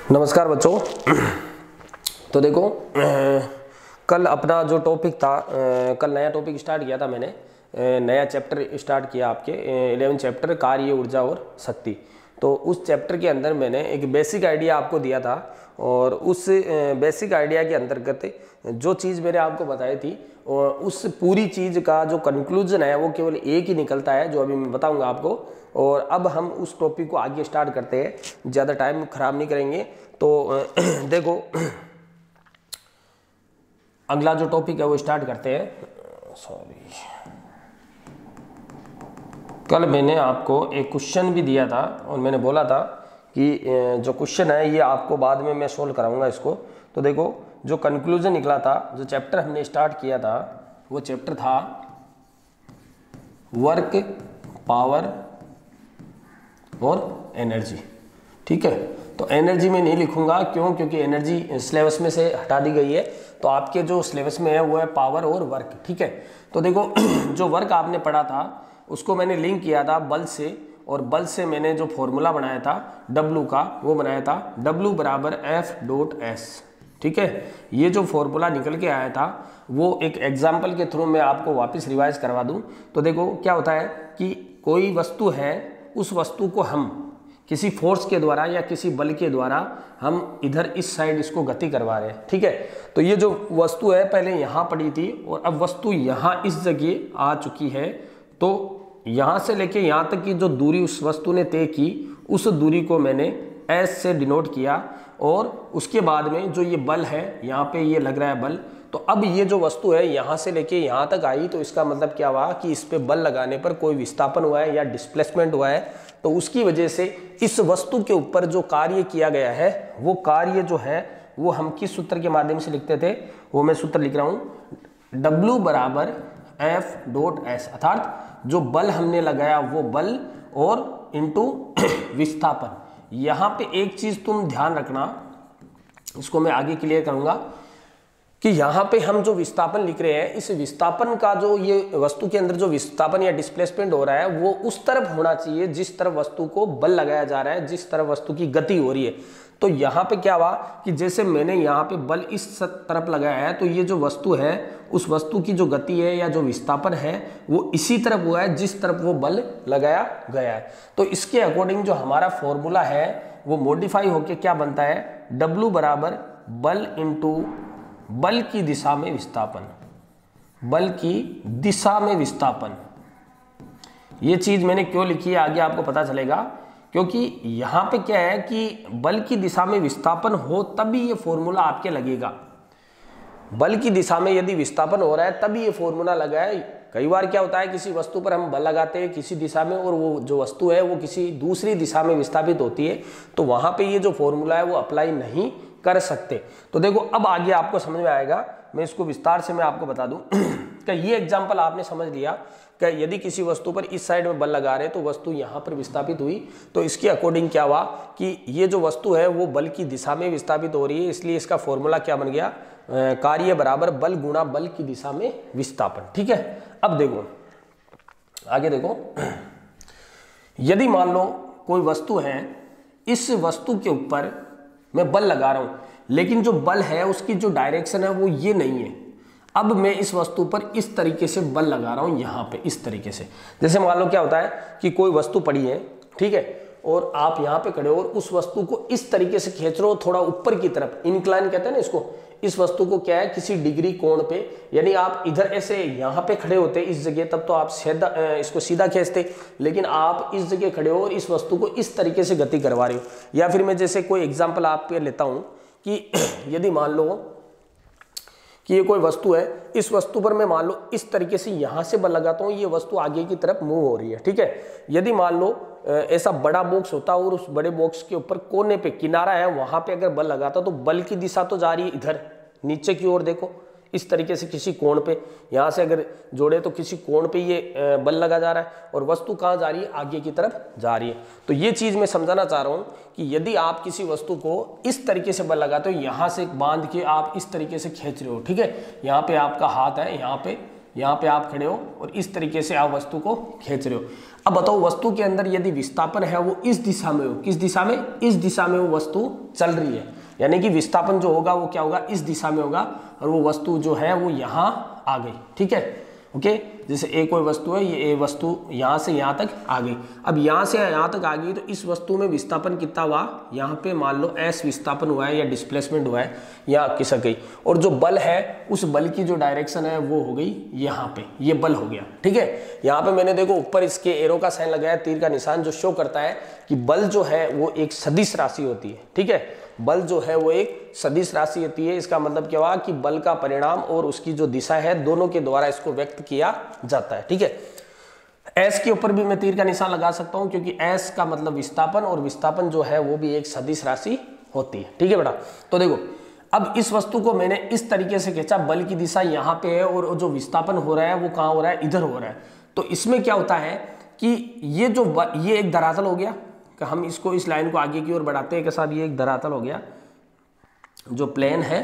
नमस्कार बच्चों। तो देखो कल अपना जो टॉपिक था, कल नया टॉपिक स्टार्ट किया था मैंने, नया चैप्टर स्टार्ट किया आपके 11 चैप्टर कार्य, ऊर्जा और शक्ति। तो उस चैप्टर के अंदर मैंने एक बेसिक आइडिया आपको दिया था और उस बेसिक आइडिया के अंतर्गत जो चीज़ मैंने आपको बताई थी उस पूरी चीज़ का जो कंक्लूजन है वो केवल एक ही निकलता है, जो अभी मैं बताऊंगा आपको। और अब हम उस टॉपिक को आगे स्टार्ट करते हैं, ज़्यादा टाइम ख़राब नहीं करेंगे। तो देखो अगला जो टॉपिक है वो स्टार्ट करते हैं। सॉरी, कल मैंने आपको एक क्वेश्चन भी दिया था और मैंने बोला था कि जो क्वेश्चन है ये आपको बाद में मैं सोल्व कराऊंगा इसको। तो देखो जो कंक्लूजन निकला था, जो चैप्टर हमने स्टार्ट किया था वो चैप्टर था वर्क, पावर और एनर्जी। ठीक है, तो एनर्जी में नहीं लिखूंगा, क्यों? क्योंकि एनर्जी सिलेबस में से हटा दी गई है। तो आपके जो सिलेबस में है वो है पावर और वर्क। ठीक है, तो देखो जो वर्क आपने पढ़ा था उसको मैंने लिंक किया था बल से, और बल से मैंने जो फॉर्मूला बनाया था W का वो बनाया था W बराबर F.S। ठीक है, ये जो फॉर्मूला निकल के आया था वो एक एग्जाम्पल के थ्रू मैं आपको वापस रिवाइज करवा दूं। तो देखो क्या होता है कि कोई वस्तु है, उस वस्तु को हम किसी फोर्स के द्वारा या किसी बल के द्वारा हम इधर इस साइड इसको गति करवा रहे हैं। ठीक है, तो ये जो वस्तु है पहले यहाँ पड़ी थी और अब वस्तु यहाँ इस जगह आ चुकी है। तो यहाँ से लेके यहाँ तक की जो दूरी उस वस्तु ने तय की, उस दूरी को मैंने S से डिनोट किया। और उसके बाद में जो ये बल है, यहाँ पे ये लग रहा है बल, तो अब ये जो वस्तु है यहाँ से लेके यहाँ तक आई, तो इसका मतलब क्या हुआ कि इस पे बल लगाने पर कोई विस्थापन हुआ है या डिस्प्लेसमेंट हुआ है। तो उसकी वजह से इस वस्तु के ऊपर जो कार्य किया गया है वो कार्य जो है वो हम किस सूत्र के माध्यम से लिखते थे, वो मैं सूत्र लिख रहा हूँ W बराबर F.S, अर्थात जो बल हमने लगाया वो बल और इंटू विस्थापन। यहाँ पे एक चीज तुम ध्यान रखना, इसको मैं आगे क्लियर करूंगा कि यहाँ पे हम जो विस्थापन लिख रहे हैं, इस विस्थापन का जो ये वस्तु के अंदर जो विस्थापन या डिस्प्लेसमेंट हो रहा है वो उस तरफ होना चाहिए जिस तरफ वस्तु को बल लगाया जा रहा है, जिस तरफ वस्तु की गति हो रही है। तो यहाँ पे क्या हुआ कि जैसे मैंने यहाँ पे बल इस तरफ लगाया है, तो ये जो वस्तु है उस वस्तु की जो गति है या जो विस्थापन है वो इसी तरफ हुआ है जिस तरफ वो बल लगाया गया है। तो इसके अकॉर्डिंग जो हमारा फॉर्मूला है वो मॉडिफाई होके क्या बनता है, W बराबर बल इंटू बल की दिशा में विस्थापन, बल की दिशा में विस्थापन। ये चीज मैंने क्यों लिखी है आगे आपको पता चलेगा, क्योंकि यहां पे क्या है कि बल की दिशा में विस्थापन हो तभी ये फॉर्मूला आपके लगेगा। बल की दिशा में यदि विस्थापन हो रहा है तभी ये फॉर्मूला लगा है। कई बार क्या होता है किसी वस्तु पर हम बल लगाते हैं किसी दिशा में और वो जो वस्तु है वो किसी दूसरी दिशा में विस्थापित होती है, तो वहां पे ये जो फॉर्मूला है वो अप्लाई नहीं कर सकते। तो देखो अब आगे आपको समझ में आएगा, मैं इसको विस्तार से मैं आपको बता दूं कि ये एग्जांपल आपने समझ लिया कि यदि किसी वस्तु पर इस साइड में बल लगा रहे तो वस्तु यहाँ पर विस्थापित हुई, तो इसके अकॉर्डिंग क्या हुआ कि ये जो वस्तु है वो बल की दिशा में विस्थापित हो रही है, इसलिए इसका फॉर्मूला क्या बन गया, कार्य बराबर बल गुणा बल की दिशा में विस्थापन। ठीक है, अब देखो आगे देखो, यदि मान लो कोई वस्तु है, इस वस्तु के ऊपर मैं बल लगा रहा हूं, लेकिन जो बल है उसकी जो डायरेक्शन है वो ये नहीं है। अब मैं इस वस्तु पर इस तरीके से बल लगा रहा हूं, यहां पे इस तरीके से। जैसे मान लो क्या होता है कि कोई वस्तु पड़ी है, ठीक है, और आप यहां पे खड़े हो और उस वस्तु को इस तरीके से खींच रहे हो थोड़ा ऊपर की तरफ, इंक्लाइन कहते हैं ना इसको। इस वस्तु को क्या है किसी डिग्री कोण पे, यानी आप इधर ऐसे यहाँ पे खड़े होते इस जगह तब तो आप सीधा इसको सीधा खींचते, लेकिन आप इस जगह खड़े हो और इस वस्तु को इस तरीके से गति करवा रहे हो। या फिर मैं जैसे कोई एग्जांपल आप पे लेता हूं कि यदि मान लो कि ये कोई वस्तु है, इस वस्तु पर मैं मान लो इस तरीके से यहां से बल लगाता हूं, ये वस्तु आगे की तरफ मूव हो रही है। ठीक है, यदि मान लो ऐसा बड़ा बॉक्स होता और उस बड़े बॉक्स के ऊपर कोने पे किनारा है, वहां पे अगर बल लगाता तो बल की दिशा तो जा रही है इधर नीचे की ओर, देखो इस तरीके से किसी कोण पे, यहां से अगर जोड़े तो किसी कोण पे ये बल लगा जा रहा है और वस्तु कहां जा रही है, आगे की तरफ जा रही है। तो ये चीज मैं समझाना चाह रहा हूं कि यदि आप किसी वस्तु को इस तरीके से बल लगाते हो, यहां से बांध के आप इस तरीके से खींच रहे हो, ठीक है, यहाँ पे आपका हाथ है, यहाँ पे यहाँ पे आप खड़े हो और इस तरीके से आप वस्तु को खींच रहे हो। अब बताओ वस्तु के अंदर यदि विस्थापन है वो इस दिशा में हो, किस दिशा में, इस दिशा में वो वस्तु चल रही है, यानी कि विस्थापन जो होगा वो क्या होगा, इस दिशा में होगा और वो वस्तु जो है वो यहाँ आ गई, ठीक है, ओके। जैसे ए कोई वस्तु है, ये ए वस्तु यहाँ से यहाँ तक आ गई। अब यहाँ से यहाँ तक आ गई तो इस वस्तु में विस्थापन कितना हुआ, यहाँ पे मान लो एस विस्थापन हुआ है या डिस्प्लेसमेंट हुआ है, यहाँ खिसक गई। और जो बल है उस बल की जो डायरेक्शन है वो हो गई यहाँ पे, ये बल हो गया, ठीक है। यहाँ पे मैंने देखो ऊपर इसके एरो का साइन लगाया, तीर का निशान, जो शो करता है कि बल जो है वो एक सदिश राशि होती है, ठीक है। बल जो है वो एक सदिश राशि होती है। इसका मतलब क्या हुआ कि बल का परिणाम और उसकी जो दिशा है दोनों के द्वारा इसको व्यक्त किया जाता है, ठीक है। एस के ऊपर भी मैं तीर का निशान लगा सकता हूं क्योंकि एस का मतलब विस्थापन, और विस्थापन जो है वो भी एक सदिश राशि होती है, ठीक है बेटा। तो देखो अब इस वस्तु को मैंने इस तरीके से खींचा, बल की दिशा यहाँ पे है और जो विस्थापन हो रहा है वो कहाँ हो रहा है, इधर हो रहा है। तो इसमें क्या होता है कि ये एक धरातल हो गया, कि हम इसको इस लाइन को आगे की ओर बढ़ाते हैं कि साहब ये एक धरातल हो गया जो प्लेन है,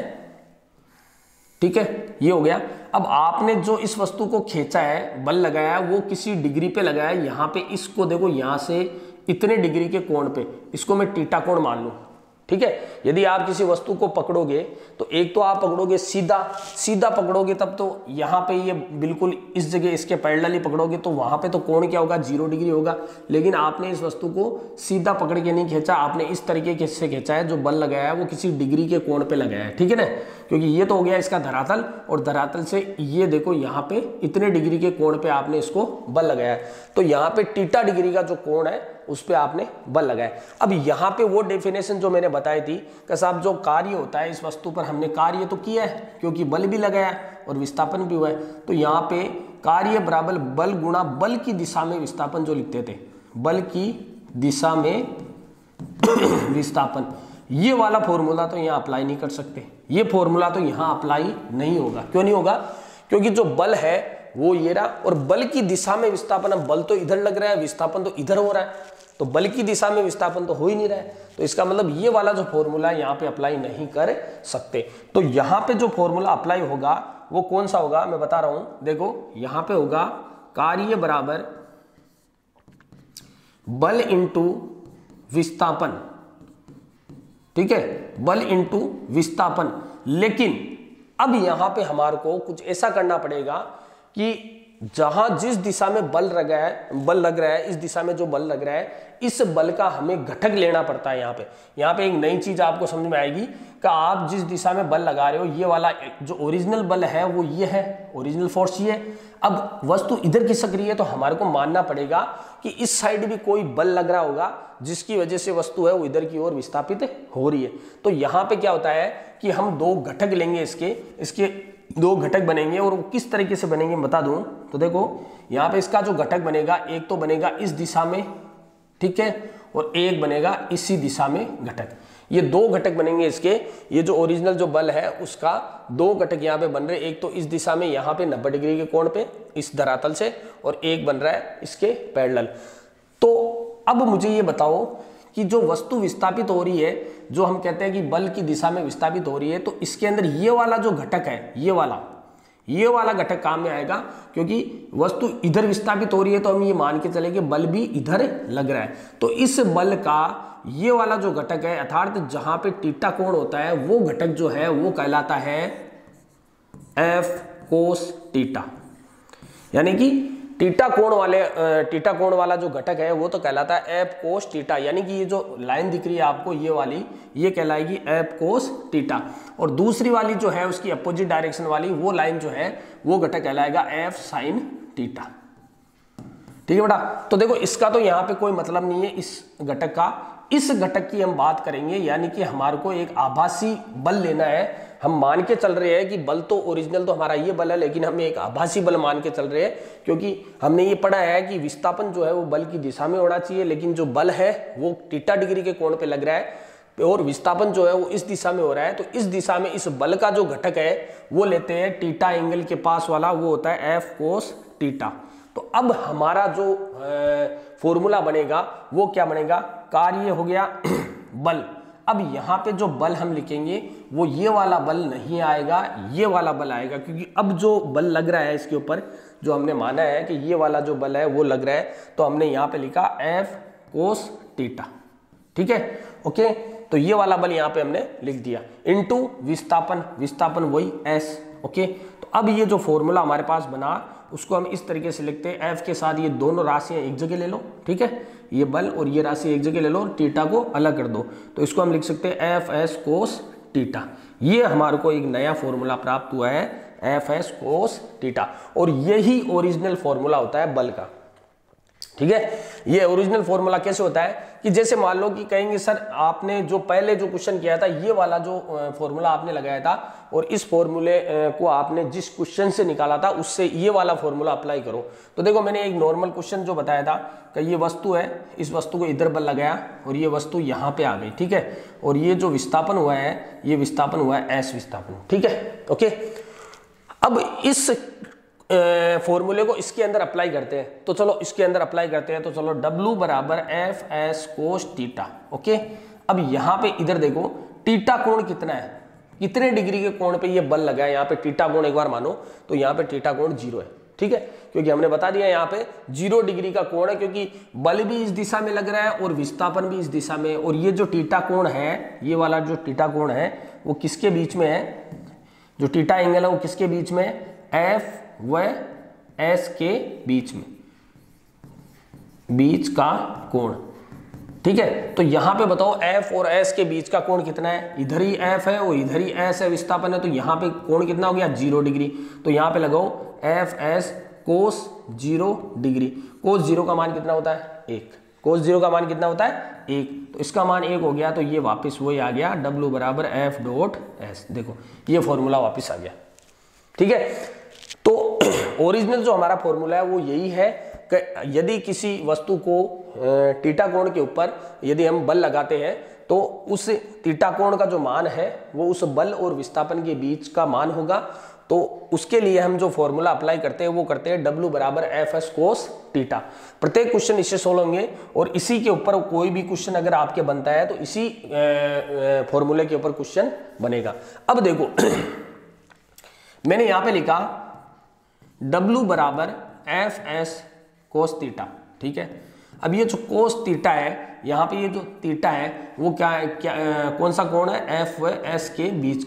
ठीक है, ये हो गया। अब आपने जो इस वस्तु को खींचा है, बल लगाया, वो किसी डिग्री पे लगाया, यहाँ पे इसको देखो यहाँ से इतने डिग्री के कोण पे, इसको मैं थीटा कोण मान लूँ, ठीक है। यदि आप किसी वस्तु को पकड़ोगे तो एक तो आप पकड़ोगे सीधा पकड़ोगे, तब तो यहाँ पे ये बिल्कुल इस जगह इसके पैरेलली पकड़ोगे तो वहां पे तो कोण क्या होगा, 0 डिग्री होगा। लेकिन आपने इस वस्तु को सीधा पकड़ के नहीं खींचा, आपने इस तरीके से खींचा है, जो बल लगाया है वो किसी डिग्री के कोण पे लगाया है, ठीक है ना। क्योंकि ये तो हो गया इसका धरातल, और धरातल से ये देखो यहाँ पे इतने डिग्री के कोण पे आपने इसको बल लगाया है, तो यहाँ पे थीटा डिग्री का जो कोण है उस पे आपने बल लगाया। अब यहाँ पे वो डेफिनेशन जो मैंने बताई थी कि साहब जो कार्य होता है इस वस्तु पर, हमने कार्य तो किया है क्योंकि बल भी लगाया और विस्थापन भी हुआ है, तो यहाँ पे कार्य बराबर बल गुणा बल की दिशा में विस्थापन जो लिखते थे, बल की दिशा में विस्थापन, ये वाला फॉर्मूला तो यहाँ अप्लाई नहीं कर सकते। ये फॉर्मूला तो यहाँ अप्लाई नहीं होगा। क्यों नहीं होगा? क्योंकि जो बल है वो ये रहा, और बल की दिशा में विस्थापन, अब बल तो इधर लग रहा है, विस्थापन तो इधर हो रहा है, तो बल की दिशा में विस्थापन तो हो ही नहीं रहा है, तो इसका मतलब ये वाला जो फॉर्मूला है यहाँ पे अप्लाई नहीं कर सकते। तो यहाँ पे जो फॉर्मूला अप्लाई होगा वो कौन सा होगा, मैं बता रहा हूं, देखो यहाँ पे होगा कार्य बराबर बल इंटू विस्थापन, ठीक है, बल इंटू विस्थापन। लेकिन अब यहां पे हमारे को कुछ ऐसा करना पड़ेगा कि जहां जिस दिशा में बल लग रहा है, इस दिशा में जो बल लग रहा है, इस बल का हमें घटक लेना पड़ता है। यहाँ पे एक नई चीज आपको समझ में आएगी कि आप जिस दिशा में बल लगा रहे हो, ये वाला जो ओरिजिनल बल है वो ये है, ओरिजिनल फोर्स ये है। अब वस्तु इधर खिसक रही है तो हमारे को मानना पड़ेगा कि इस साइड भी कोई बल लग रहा होगा जिसकी वजह से वस्तु है वो इधर की ओर विस्थापित हो रही है। तो यहाँ पे क्या होता है कि हम दो घटक लेंगे, इसके दो घटक बनेंगे, और वो किस तरीके से बनेंगे बता दूं। तो देखो यहाँ पे इसका जो घटक बनेगा, एक तो बनेगा इस दिशा में, ठीक है, और एक बनेगा इसी दिशा में घटक। ये दो घटक बनेंगे इसके, ये जो ओरिजिनल जो बल है उसका दो घटक यहाँ पे बन रहे, एक तो इस दिशा में यहाँ पे 90 डिग्री के कोण पे इस धरातल से, और एक बन रहा है इसके पैरेलल। तो अब मुझे ये बताओ कि जो वस्तु विस्थापित हो रही है, जो हम कहते हैं कि बल की दिशा में विस्थापित हो रही है, तो इसके अंदर ये वाला जो घटक है, ये वाला घटक काम में आएगा, क्योंकि वस्तु इधर विस्थापित हो रही है तो हम ये मान के चले कि बल भी इधर लग रहा है। तो इस बल का ये वाला जो घटक है, अर्थात जहां पे थीटा कोण होता है, वो घटक जो है वो कहलाता है एफ कोस थीटा। यानी कि थीटा कोण वाला जो घटक है वो तो कहलाता है एफ कोस थीटा। यानी कि ये जो लाइन दिख रही है आपको, ये वाली, ये कहलाएगी एफ कोस थीटा, और दूसरी वाली जो है उसकी अपोजिट डायरेक्शन वाली वो लाइन जो है वो घटक कहलाएगा एफ साइन थीटा। ठीक है बेटा। तो देखो इसका तो यहाँ पे कोई मतलब नहीं है इस घटक का, इस घटक की हम बात करेंगे। यानी कि हमारे को एक आभासी बल लेना है। हम मान के चल रहे हैं कि बल तो ओरिजिनल तो हमारा ये बल है, लेकिन हमें एक आभासी बल मान के चल रहे हैं, क्योंकि हमने ये पढ़ा है कि विस्थापन जो है वो बल की दिशा में होना चाहिए, लेकिन जो बल है वो थीटा डिग्री के कोण पे लग रहा है, और विस्थापन जो है वो इस दिशा में हो रहा है। तो इस दिशा में इस बल का जो घटक है वो लेते हैं थीटा एंगल के पास वाला, वो होता है एफ कोस थीटा। तो अब हमारा जो फॉर्मूला बनेगा वो क्या बनेगा, कार्य हो गया बल, अब यहाँ पे जो बल हम लिखेंगे वो ये वाला बल नहीं आएगा, ये वाला बल आएगा, क्योंकि अब जो बल लग रहा है इसके ऊपर, जो हमने माना है कि ये वाला जो बल है वो लग रहा है, तो हमने यहाँ पे लिखा एफ कोस थीटा। ठीक है, ओके। तो ये वाला बल यहाँ पे हमने लिख दिया इनटू विस्थापन, विस्थापन वही एस। ओके, तो अब ये जो फॉर्मूला हमारे पास बना उसको हम इस तरीके से लिखते हैं, एफ के साथ ये दोनों राशियां एक जगह ले लो। ठीक है, ये बल और ये राशि एक जगह ले लो, थीटा को अलग कर दो, तो इसको हम लिख सकते हैं एफ एस कोस थीटा। ये हमारे को एक नया फॉर्मूला प्राप्त हुआ है, एफ एस कोस थीटा, और यही ओरिजिनल फॉर्मूला होता है बल का। ठीक है, ये ओरिजिनल फॉर्मूला कैसे होता है कि जैसे मान लो कि कहेंगे सर आपने जो पहले जो क्वेश्चन किया था ये वाला जो फॉर्मूला आपने लगाया था और इस फॉर्मूले को आपने जिस क्वेश्चन से निकाला था उससे ये वाला फॉर्मूला अप्लाई करो। तो देखो मैंने एक नॉर्मल क्वेश्चन जो बताया था कि ये वस्तु है, इस वस्तु को इधर बल लगाया और ये वस्तु यहाँ पे आ गई। ठीक है, और ये जो विस्थापन हुआ है ये विस्थापन हुआ है एस विस्थापन। ठीक है, ओके। अब इस फॉर्मूले को इसके अंदर अप्लाई करते हैं, तो चलो इसके अंदर अप्लाई करते हैं। तो चलो W बराबर F S cos theta. Okay, अब यहाँ पे इधर देखो थीटा कोण कितना है, कितने डिग्री के कोण पे ये बल लगा है। यहाँ पे थीटा कोण एक बार मानो तो यहाँ पे थीटा कोण 0 है। ठीक है, क्योंकि हमने बता दिया यहाँ पे 0 डिग्री का कोण है, क्योंकि बल भी इस दिशा में लग रहा है और विस्थापन भी इस दिशा में। और ये जो थीटा कोण है, ये वाला जो थीटा कोण है वो किसके बीच में है, जो थीटा एंगल है वो किसके बीच में, एफ व एस के बीच में, बीच का कोण। ठीक है, तो यहां पे बताओ एफ और एस के बीच का कोण कितना है, इधर ही एफ है और इधर ही एस है, विस्थापन है, तो यहां पे कोण कितना हो गया 0 डिग्री। तो यहां पे लगाओ F S cos 0 degree. Cos 0 का मान कितना होता है 1, कोस 0 का मान कितना होता है 1, तो इसका मान 1 हो गया। तो ये वापस वही आ गया W बराबर एफ डॉट एस। देखो ये फॉर्मूला वापस आ गया। ठीक है, तो ओरिजिनल जो हमारा फॉर्मूला है वो यही है कि यदि किसी वस्तु को थीटा कोण के ऊपर यदि हम बल लगाते हैं तो उस थीटा कोण का जो मान है वो उस बल और विस्थापन के बीच का मान होगा। तो उसके लिए हम जो फॉर्मूला अप्लाई करते हैं वो करते हैं W बराबर एफ एस कोस थीटा। प्रत्येक क्वेश्चन इससे सोल्व होंगे और इसी के ऊपर कोई भी क्वेश्चन अगर आपके बनता है तो इसी फॉर्मूले के ऊपर क्वेश्चन बनेगा। अब देखो मैंने यहां पे लिखा W बराबर एफ एस कोस थीटा। ठीक है, अब ये जो कोस थीटा है, यहाँ पे ये जो थीटा है वो क्या है, कौन सा कोण है, एफ व एस के बीच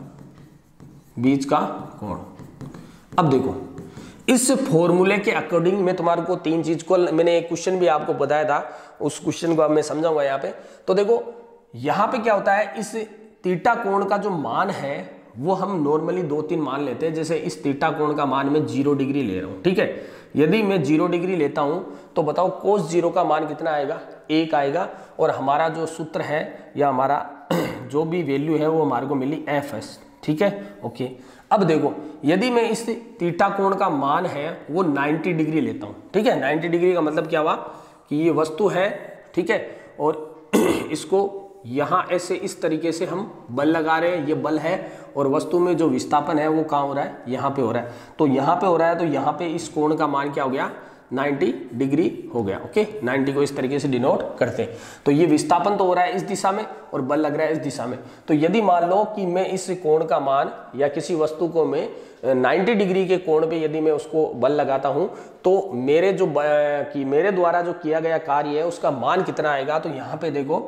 का कोण। अब देखो इस फॉर्मूले के अकॉर्डिंग मैं तुम्हारे को 3 चीज को, मैंने एक क्वेश्चन भी आपको बताया था, उस क्वेश्चन को अब मैं समझाऊंगा यहाँ पे। तो देखो यहाँ पे क्या होता है, इस थीटा कोण का जो मान है वो हम नॉर्मली 2-3 मान लेते हैं। जैसे इस थीटा कोण का मान मैं 0 डिग्री ले रहा हूं। ठीक है, यदि मैं 0 डिग्री लेता हूं तो बताओ कोस 0 का मान कितना आएगा, 1 आएगा। और हमारा जो सूत्र है या हमारा जो भी वैल्यू है वो हमारे को मिली एफ एस। ठीक है, ओके। अब देखो यदि मैं इस थीटा कोण का मान है वो 90 डिग्री लेता हूं। ठीक है, 90 डिग्री का मतलब क्या हुआ कि ये वस्तु है। ठीक है, और इसको यहाँ ऐसे इस तरीके से हम बल लगा रहे हैं, ये बल है और वस्तु में जो विस्थापन है वो कहाँ हो रहा है, यहाँ पे हो रहा है। तो यहाँ पे हो रहा है, तो यहाँ पे इस कोण का मान क्या हो गया 90 डिग्री हो गया। ओके, 90 को इस तरीके से डिनोट करते हैं। तो ये विस्थापन तो हो रहा है इस दिशा में और बल लग रहा है इस दिशा में। तो यदि मान लो कि मैं इस कोण का मान या किसी वस्तु को मैं 90 डिग्री के कोण पे यदि मैं उसको बल लगाता हूं तो मेरे जो मेरे द्वारा जो किया गया कार्य है उसका मान कितना आएगा। तो यहाँ पे देखो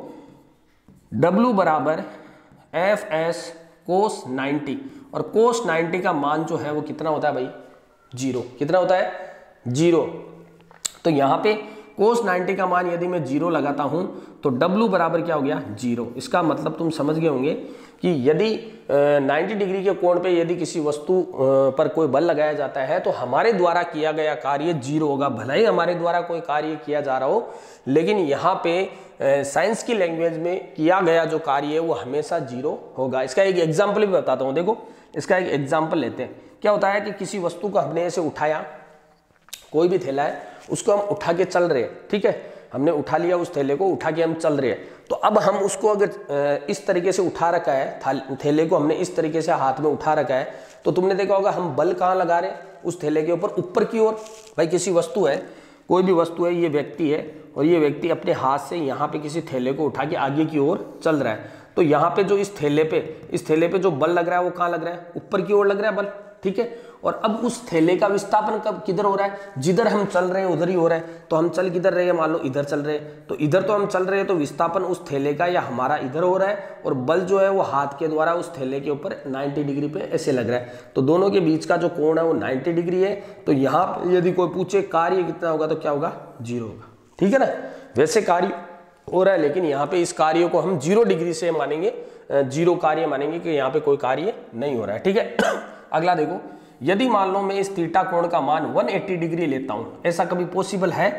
W बराबर एफ एस कोस 90 और कोस 90 का मान जो है वो कितना होता है भाई 0। कितना होता है 0। तो यहाँ पे कोस 90 का मान यदि मैं 0 लगाता हूं तो W बराबर क्या हो गया 0। इसका मतलब तुम समझ गए होंगे कि यदि 90 डिग्री के कोण पे यदि किसी वस्तु पर कोई बल लगाया जाता है तो हमारे द्वारा किया गया कार्य 0 होगा। भले ही हमारे द्वारा कोई कार्य किया जा रहा हो, लेकिन यहाँ पे साइंस की लैंग्वेज में किया गया जो कार्य है वो हमेशा 0 होगा। इसका एक एग्जाम्पल भी बताता हूँ। देखो इसका एक एग्जाम्पल लेते हैं। क्या होता है कि किसी वस्तु को हमने ऐसे उठाया, कोई भी थैला है उसको हम उठा के चल रहे हैं। ठीक है, हमने उठा लिया उस थैले को, उठा के हम चल रहे हैं। तो अब हम उसको अगर इस तरीके से उठा रखा है, थैले को हमने इस तरीके से हाथ में उठा रखा है, तो तुमने देखा होगा हम बल कहाँ लगा रहे हैं उस थैले के ऊपर की ओर। भाई किसी वस्तु है, कोई भी वस्तु है, ये व्यक्ति है और ये व्यक्ति अपने हाथ से यहाँ पे किसी थैले को उठा के आगे की ओर चल रहा है। तो यहाँ पे जो इस थैले पे जो बल लग रहा है वो कहाँ लग रहा है, ऊपर की ओर लग रहा है बल, ठीक है। और अब उस थैले का विस्थापन कब किधर हो रहा है, जिधर हम चल रहे हैं उधर ही हो रहा है। तो हम चल किधर रहे हैं, मान लो इधर चल रहे हैं, तो इधर तो हम चल रहे हैं, तो विस्थापन उस थैले का या हमारा इधर हो रहा है, और बल जो है वो हाथ के द्वारा उस थैले के ऊपर 90 डिग्री पे ऐसे लग रहा है। तो दोनों के बीच का जो कोण है वो 90 डिग्री है। तो यहाँ पर यदि कोई पूछे कार्य कितना होगा, तो क्या होगा, 0 होगा, ठीक है ना। वैसे कार्य हो रहा है, लेकिन यहाँ पे इस कार्य को हम 0 डिग्री से मानेंगे, 0 कार्य मानेंगे कि यहाँ पे कोई कार्य नहीं हो रहा है, ठीक है। अगला देखो, यदि मान लो मैं इस थीटा कोण का मान 180 डिग्री लेता हूं, ऐसा कभी पॉसिबल है,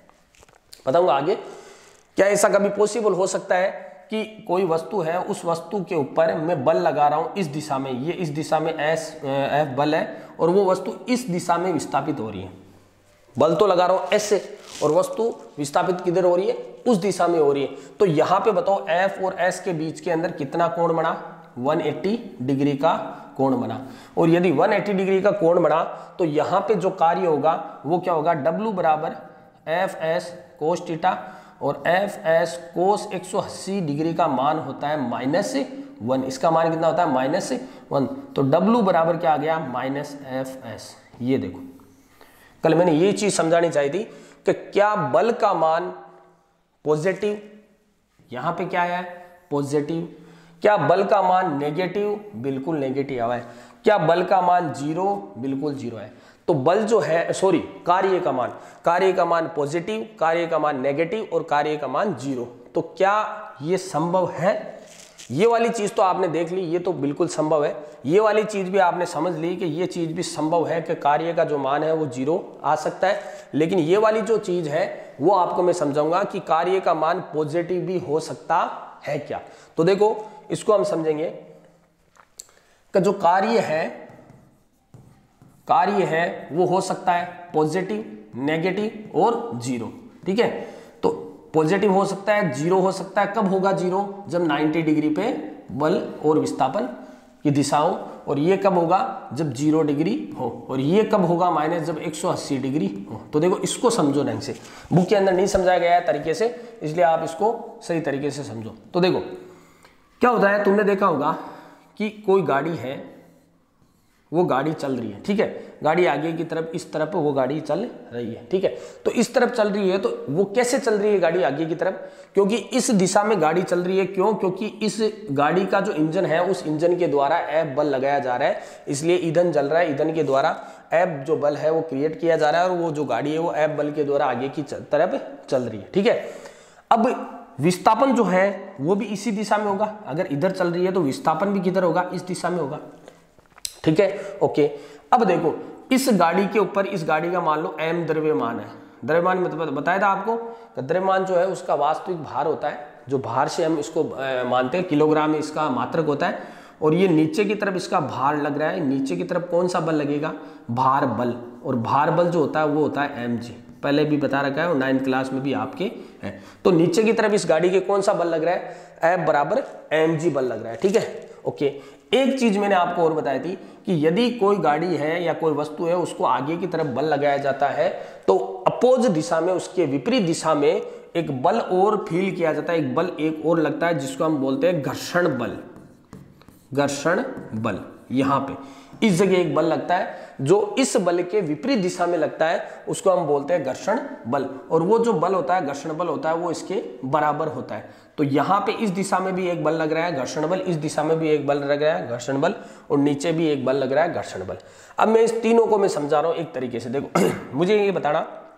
बताऊंगा आगे। क्या ऐसा कभी पॉसिबल हो सकता है कि कोई वस्तु है, उस वस्तु के ऊपर मैं बल लगा रहा हूं इस दिशा में, ये इस दिशा में F बल है, और वो वस्तु इस दिशा में विस्थापित हो रही है। बल तो लगा रहा हूं ऐसे, और वस्तु विस्थापित किधर हो रही है, उस दिशा में हो रही है। तो यहां पे बताओ F और S के बीच के अंदर कितना कोण बना, 180 डिग्री का कोण बना। और यदि 180 डिग्री का कोण बना, तो यहां पे जो कार्य होगा वो क्या होगा, W बराबर Fs कोस थीटा, और Fs कोस 180 डिग्री का मान होता है -1। इसका मान कितना होता है, -1। तो W बराबर क्या आ गया, -Fs। ये देखो, कल मैंने ये चीज समझानी चाहिए थी कि क्या बल का मान पॉजिटिव, यहां पे क्या है, पॉजिटिव। क्या बल का मान नेगेटिव, बिल्कुल नेगेटिव आया है। क्या बल का मान 0, बिल्कुल 0 है। तो बल जो है, सॉरी, कार्य का मान पॉजिटिव, कार्य का मान नेगेटिव, और कार्य का मान 0। तो क्या ये संभव है, ये वाली चीज तो आपने देख ली, ये तो बिल्कुल संभव है। ये वाली चीज भी आपने समझ ली कि ये चीज भी संभव है कि कार्य का जो मान है वो 0 आ सकता है। लेकिन ये वाली जो चीज है वो आपको मैं समझाऊंगा कि कार्य का मान पॉजिटिव भी हो सकता है क्या। तो देखो, इसको हम समझेंगे कि जो कार्य है वो हो सकता है पॉजिटिव, नेगेटिव और 0, ठीक है। तो पॉजिटिव हो सकता है, 0 हो सकता है। कब होगा 0, जब 90 डिग्री पे बल और विस्थापन की दिशा हो। और ये कब होगा, जब 0 डिग्री हो। और ये कब होगा, माइनस, जब 180 डिग्री हो। तो देखो, इसको समझो ढंग से, बुक के अंदर नहीं समझाया गया है तरीके से, इसलिए आप इसको सही तरीके से समझो। तो देखो क्या होता है, तुमने देखा होगा कि कोई गाड़ी है, वो गाड़ी चल रही है, ठीक है। गाड़ी आगे की तरफ, इस तरफ वो गाड़ी चल रही है, ठीक है। तो इस तरफ चल रही है, तो वो कैसे चल रही है गाड़ी आगे की तरफ, क्योंकि इस दिशा में गाड़ी चल रही है। क्यों, क्योंकि इस गाड़ी का जो इंजन है, उस इंजन के द्वारा F बल लगाया जा रहा है, इसलिए ईंधन जल रहा है। ईंधन के द्वारा F जो बल है वो क्रिएट किया जा रहा है, और वो जो गाड़ी है वो F बल के द्वारा आगे की तरफ चल रही है, ठीक है। अब विस्थापन जो है वो भी इसी दिशा में होगा। अगर इधर चल रही है तो विस्थापन भी किधर होगा, इस दिशा में होगा, ठीक है। ओके, अब देखो, इस गाड़ी के ऊपर, इस गाड़ी का मान लो m द्रव्यमान है। द्रव्यमान मतलब बताया था आपको, द्रव्यमान जो है उसका वास्तविक भार होता है, जो भार से हम इसको मानते हैं, किलोग्राम में इसका मात्रक होता है। और ये नीचे की तरफ इसका भार लग रहा है, नीचे की तरफ कौन सा बल लगेगा, भार बल। और भार बल जो होता है वो होता है mg, पहले भी बता रखा है, और 9th क्लास में भी आपके है। तो नीचे की तरफ इस गाड़ी के कौन सा बल लग रहा है, F बराबर mg बल लग रहा है, ठीक है। ओके, एक चीज मैंने आपको और बताई थी कि यदि कोई गाड़ी है या कोई वस्तु है, उसको आगे की तरफ बल लगाया जाता है, तो अपोज दिशा में, उसके विपरीत दिशा में एक बल और फील किया जाता है, एक बल एक और लगता है, जिसको हम बोलते हैं घर्षण बल। घर्षण बल, यहाँ पे इस जगह एक बल लगता है, जो इस बल के विपरीत दिशा में लगता है, उसको हम बोलते हैं घर्षण बल। और वो जो बल होता है, घर्षण बल होता है, वो इसके बराबर होता है। तो यहाँ पे इस दिशा में भी एक बल लग रहा है, घर्षण बल, इस दिशा में भी एक बल लग रहा है, घर्षण बल, और नीचे भी एक बल लग रहा है, घर्षण बल। अब मैं इस तीनों को मैं समझा रहा हूँ एक तरीके से। देखो मुझे ये बताना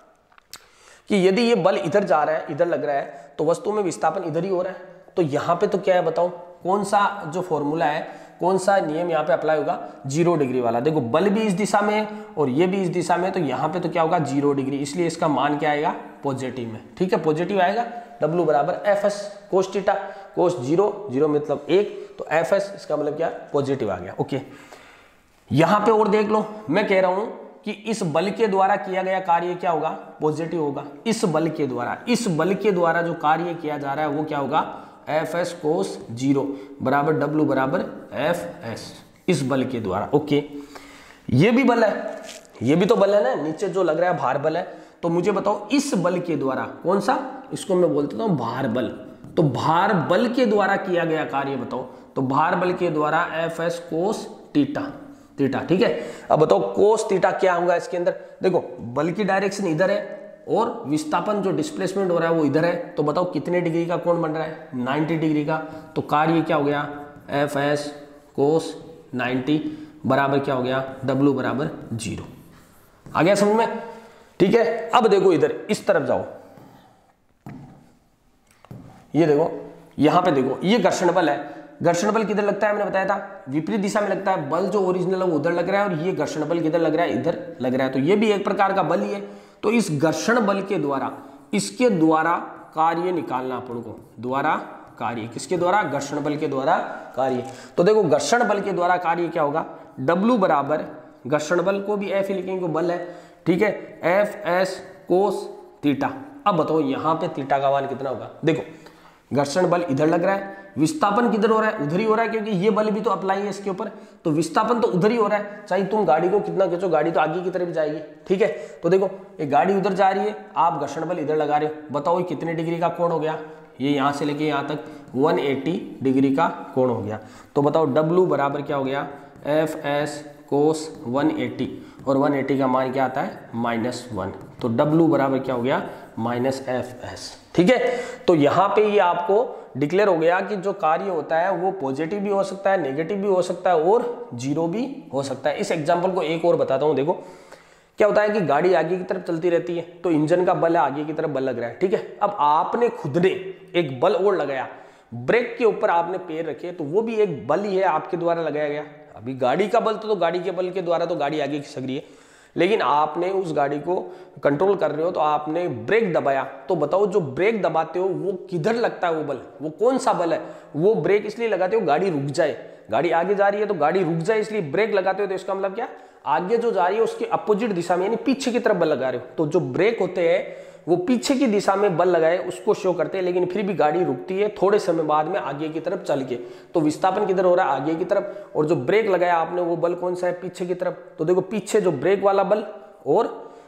कि यदि ये बल इधर जा रहा है, इधर लग रहा है, तो वस्तु में विस्थापन इधर ही हो रहा है। तो यहाँ पे तो क्या है, बताओ कौन सा जो फॉर्मूला है, कौन सा नियम यहाँ पे अप्लाई होगा, 0 डिग्री वाला। देखो बल भी इस दिशा में है और ये भी इस दिशा में, तो यहाँ पे तो क्या होगा, 0 डिग्री, इसलिए इसका मान क्या आएगा, पॉजिटिव में, ठीक है, पॉजिटिव आएगा। W बराबर Fs कोस थीटा, कोस 0, 0 मतलब 1, तो Fs इसका मतलब क्या, पॉजिटिव आ गया। ओके, यहाँ पे और देख लो, मैं कह रहा हूं कि इस बल के द्वारा किया गया कार्य क्या होगा, पॉजिटिव होगा। इस बल के द्वारा जो कार्य किया जा रहा है वो क्या होगा, Fs कोस 0 बराबर W बराबर Fs, इस बल के द्वारा। ओके, ये भी बल है, ये भी तो बल है ना, नीचे जो लग रहा है भार बल है। तो मुझे बताओ इस बल के द्वारा, कौन सा, इसको मैं बोलता हूं भार बल। तो भार बल के द्वारा किया गया कार्य बताओ, तो भार बल के द्वारा F S cos theta, theta, ठीक है। अब बताओ कोस थीटा क्या होगा इसके अंदर, देखो बल की डायरेक्शन इधर है और विस्थापन जो डिस्प्लेसमेंट हो रहा है वो इधर है, तो बताओ कितने डिग्री का कोण बन रहा है, 90 डिग्री का। तो कार्य क्या हो गया, एफ एस कोस 90 बराबर क्या हो गया, W बराबर 0। आ गया समझ में, ठीक है। अब देखो इधर इस तरफ जाओ, ये देखो यहां पे देखो, ये घर्षण बल है। घर्षण बल किधर लगता है, मैंने बताया था विपरीत दिशा में लगता है। बल जो ओरिजिनल है वो उधर लग रहा है और ये घर्षण बल किधर लग रहा है, इधर लग रहा है। तो ये भी एक प्रकार का बल ही है। तो इस घर्षण बल के द्वारा, इसके द्वारा कार्य निकालना अपन को, द्वारा कार्य, किसके द्वारा, घर्षण बल के द्वारा कार्य। तो देखो घर्षण बल के द्वारा कार्य क्या होगा, W बराबर, घर्षण बल को भी F ही लिखेंगे, बल है, ठीक है, एफ एस कोस थीटा। अब बताओ यहां पे थीटा का मान कितना होगा, देखो घर्षण बल इधर लग रहा है, विस्थापन किधर हो रहा है, उधर ही हो रहा है, क्योंकि ये बल भी तो अप्लाई है इसके ऊपर, तो विस्थापन तो उधर ही हो रहा है। चाहे तुम गाड़ी को कितना खींचो, गाड़ी तो आगे की तरफ जाएगी, ठीक है। तो देखो ये गाड़ी उधर जा रही है, आप घर्षण बल इधर लगा रहे हो, बताओ ये कितने डिग्री का कोण हो गया, ये यहां से लेके यहां तक 180 डिग्री का कोण हो गया। तो बताओ W बराबर क्या हो गया, एफ एस कोस 180, और 180 का मान क्या आता है, -1। तो W बराबर क्या हो गया, -FS, ठीक है। तो यहाँ पे ये आपको डिक्लेयर हो गया कि जो कार्य होता है वो पॉजिटिव भी हो सकता है, नेगेटिव भी हो सकता है और जीरो भी हो सकता है। इस एग्जाम्पल को एक और बताता हूँ। देखो क्या होता है कि गाड़ी आगे की तरफ चलती रहती है, तो इंजन का बल है, आगे की तरफ बल लग रहा है, ठीक है। अब आपने खुद ने एक बल और लगाया, ब्रेक के ऊपर आपने पैर रखे, तो वो भी एक बल ही है आपके द्वारा लगाया गया। अभी गाड़ी का बल तो गाड़ी के बल के द्वारा तो गाड़ी आगे खिसक रही है, लेकिन आपने उस गाड़ी को कंट्रोल कर रहे हो, तो आपने ब्रेक दबाया। तो बताओ जो ब्रेक दबाते हो वो किधर लगता है, वो बल, वो कौन सा बल है। वो ब्रेक इसलिए लगाते हो गाड़ी रुक जाए, गाड़ी आगे जा रही है तो गाड़ी रुक जाए, इसलिए ब्रेक लगाते हो। तो इसका मतलब क्या, आगे जो जा रही है उसके अपोजिट दिशा में, यानी पीछे की तरफ बल लगा रहे हो। तो जो ब्रेक होते हैं वो पीछे की दिशा में बल लगाए उसको शो करते हैं, लेकिन फिर भी गाड़ी रुकती है थोड़े समय बाद में आगे की तरफ चल के। तो विस्थापन किधर हो रहा है, आगे की तरफ, और जो ब्रेक लगाया आपने वो बल कौन सा है, पीछे की तरफ। तो देखो पीछे जो ब्रेक वाला बल और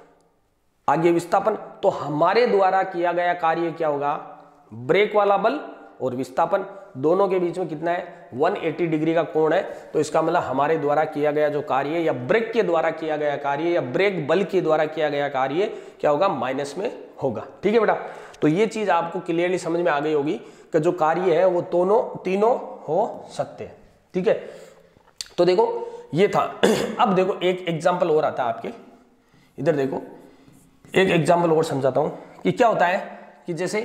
आगे विस्थापन, तो हमारे द्वारा किया गया कार्य क्या होगा, ब्रेक वाला बल और विस्थापन दोनों के बीच में कितना है, 180 डिग्री का कोण है। तो इसका मतलब हमारे द्वारा किया गया जो कार्य, या ब्रेक के द्वारा किया गया कार्य, या ब्रेक बल के द्वारा किया गया कार्य क्या होगा, माइनस में होगा, ठीक है बेटा। तो ये चीज आपको क्लियरली समझ में आ गई होगी कि जो कार्य है वो तीनों हो सकते हैं, ठीक है। तो देखो ये था। अब देखो एक एग्जाम्पल और आता है आपके इधर, देखो एक एग्जाम्पल और समझाता हूं कि क्या होता है कि जैसे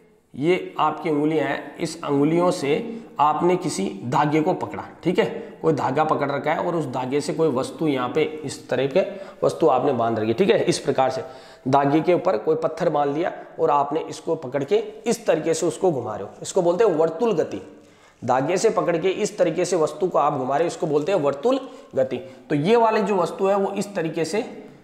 ये आपकी उंगलियां हैं, इस अंगुलियों से आपने किसी धागे को पकड़ा, ठीक है, कोई धागा पकड़ रखा है और उस धागे से कोई वस्तु यहाँ पे इस तरह के वस्तु आपने बांध रखी है, ठीक है। इस प्रकार से धागे के ऊपर कोई पत्थर बांध लिया और आपने इसको पकड़ के इस तरीके से उसको घुमा रहे हो, इसको बोलते हैं वर्तुल गति। धागे से पकड़ के इस तरीके से वस्तु को आप घुमा रहे हो, इसको बोलते हैं वर्तुल गति। तो ये वाली जो वस्तु है वो इस तरीके से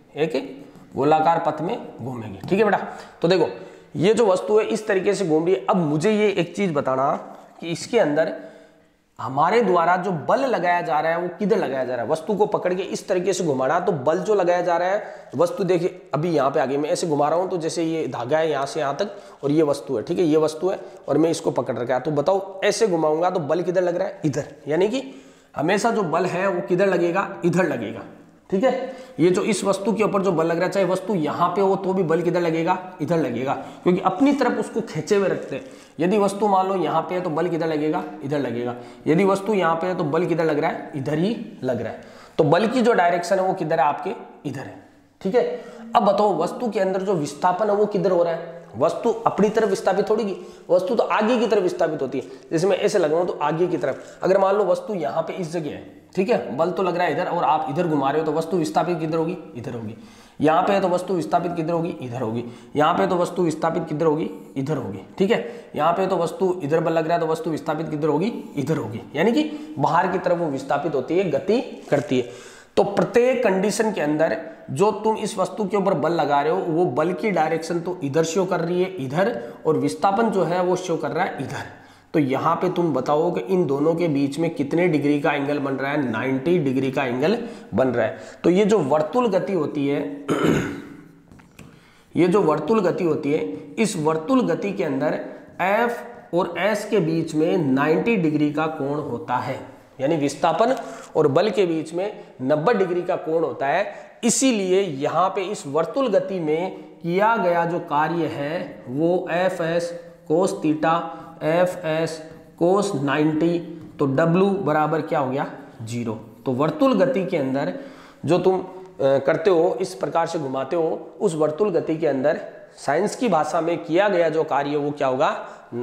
एक गोलाकार पथ में घूमेगी, ठीक है बेटा। तो देखो ये जो वस्तु है इस तरीके से घूम रही है। अब मुझे ये एक चीज बताना कि इसके अंदर हमारे द्वारा जो बल लगाया जा रहा है वो किधर लगाया जा रहा है, वस्तु को पकड़ के इस तरीके से घुमाना। तो बल जो लगाया जा रहा है, वस्तु देखिए अभी यहाँ पे आगे मैं ऐसे घुमा रहा हूँ, तो जैसे ये धागा है यहाँ से यहाँ तक और ये वस्तु है, ठीक है, ये वस्तु है और मैं इसको पकड़ रखा है। तो बताओ ऐसे घुमाऊंगा तो बल किधर लग रहा है, इधर, यानी कि हमेशा जो बल है वो किधर लगेगा, इधर लगेगा, ठीक है। ये जो इस वस्तु के ऊपर जो बल लग रहा है, चाहे वस्तु यहाँ पे हो तो भी बल किधर लगेगा, इधर लगेगा, क्योंकि अपनी तरफ उसको खींचे हुए रखते हैं। यदि वस्तु मान लो यहाँ पे है तो बल किधर लगेगा, इधर लगेगा। यदि वस्तु यहाँ पे है तो बल किधर लग रहा है, इधर ही लग रहा है। तो बल की जो डायरेक्शन है वो किधर है, आपके इधर है, ठीक है। अब बताओ वस्तु के अंदर जो विस्थापन है वो किधर हो रहा है, वस्तु अपनी तरफ विस्थापित थोड़ी की, वस्तु तो आगे की तरफ विस्थापित होती है। जैसे मैं ऐसे लगाऊं तो आगे की तरफ, अगर मान लो वस्तु यहाँ पे इस जगह है, ठीक है, बल तो लग रहा है इधर और आप इधर घुमा रहे हो, तो वस्तु विस्थापित किधर होगी, इधर होगी। यहाँ पे है तो वस्तु विस्थापित किधर होगी, इधर होगी। यहाँ पे तो वस्तु विस्थापित किधर होगी, इधर होगी, ठीक है। यहाँ पे तो वस्तु इधर बल लग रहा है तो वस्तु विस्थापित किधर होगी, इधर होगी, यानी कि बाहर की तरफ वो विस्थापित होती है, गति करती है। तो प्रत्येक कंडीशन के अंदर जो तुम इस वस्तु के ऊपर बल लगा रहे हो वो बल की डायरेक्शन तो इधर शो कर रही है, इधर, और विस्थापन जो है वो शो कर रहा है इधर। तो यहाँ पे तुम बताओ कि इन दोनों के बीच में कितने डिग्री का एंगल बन रहा है, 90 डिग्री का एंगल बन रहा है। तो ये जो वर्तुल गति होती है ये जो वर्तुल गति होती है, इस वर्तुल गति के अंदर F और S के बीच में 90 डिग्री का कोण होता है, यानी विस्थापन और बल के बीच में 90 डिग्री का कोण होता है। इसीलिए यहाँ पे इस वर्तुल गति में किया गया जो कार्य है वो Fs cos theta Fs cos 90, तो W बराबर क्या हो गया 0। तो वर्तुल गति के अंदर जो तुम करते हो, इस प्रकार से घुमाते हो, उस वर्तुल गति के अंदर साइंस की भाषा में किया गया जो कार्य वो क्या होगा,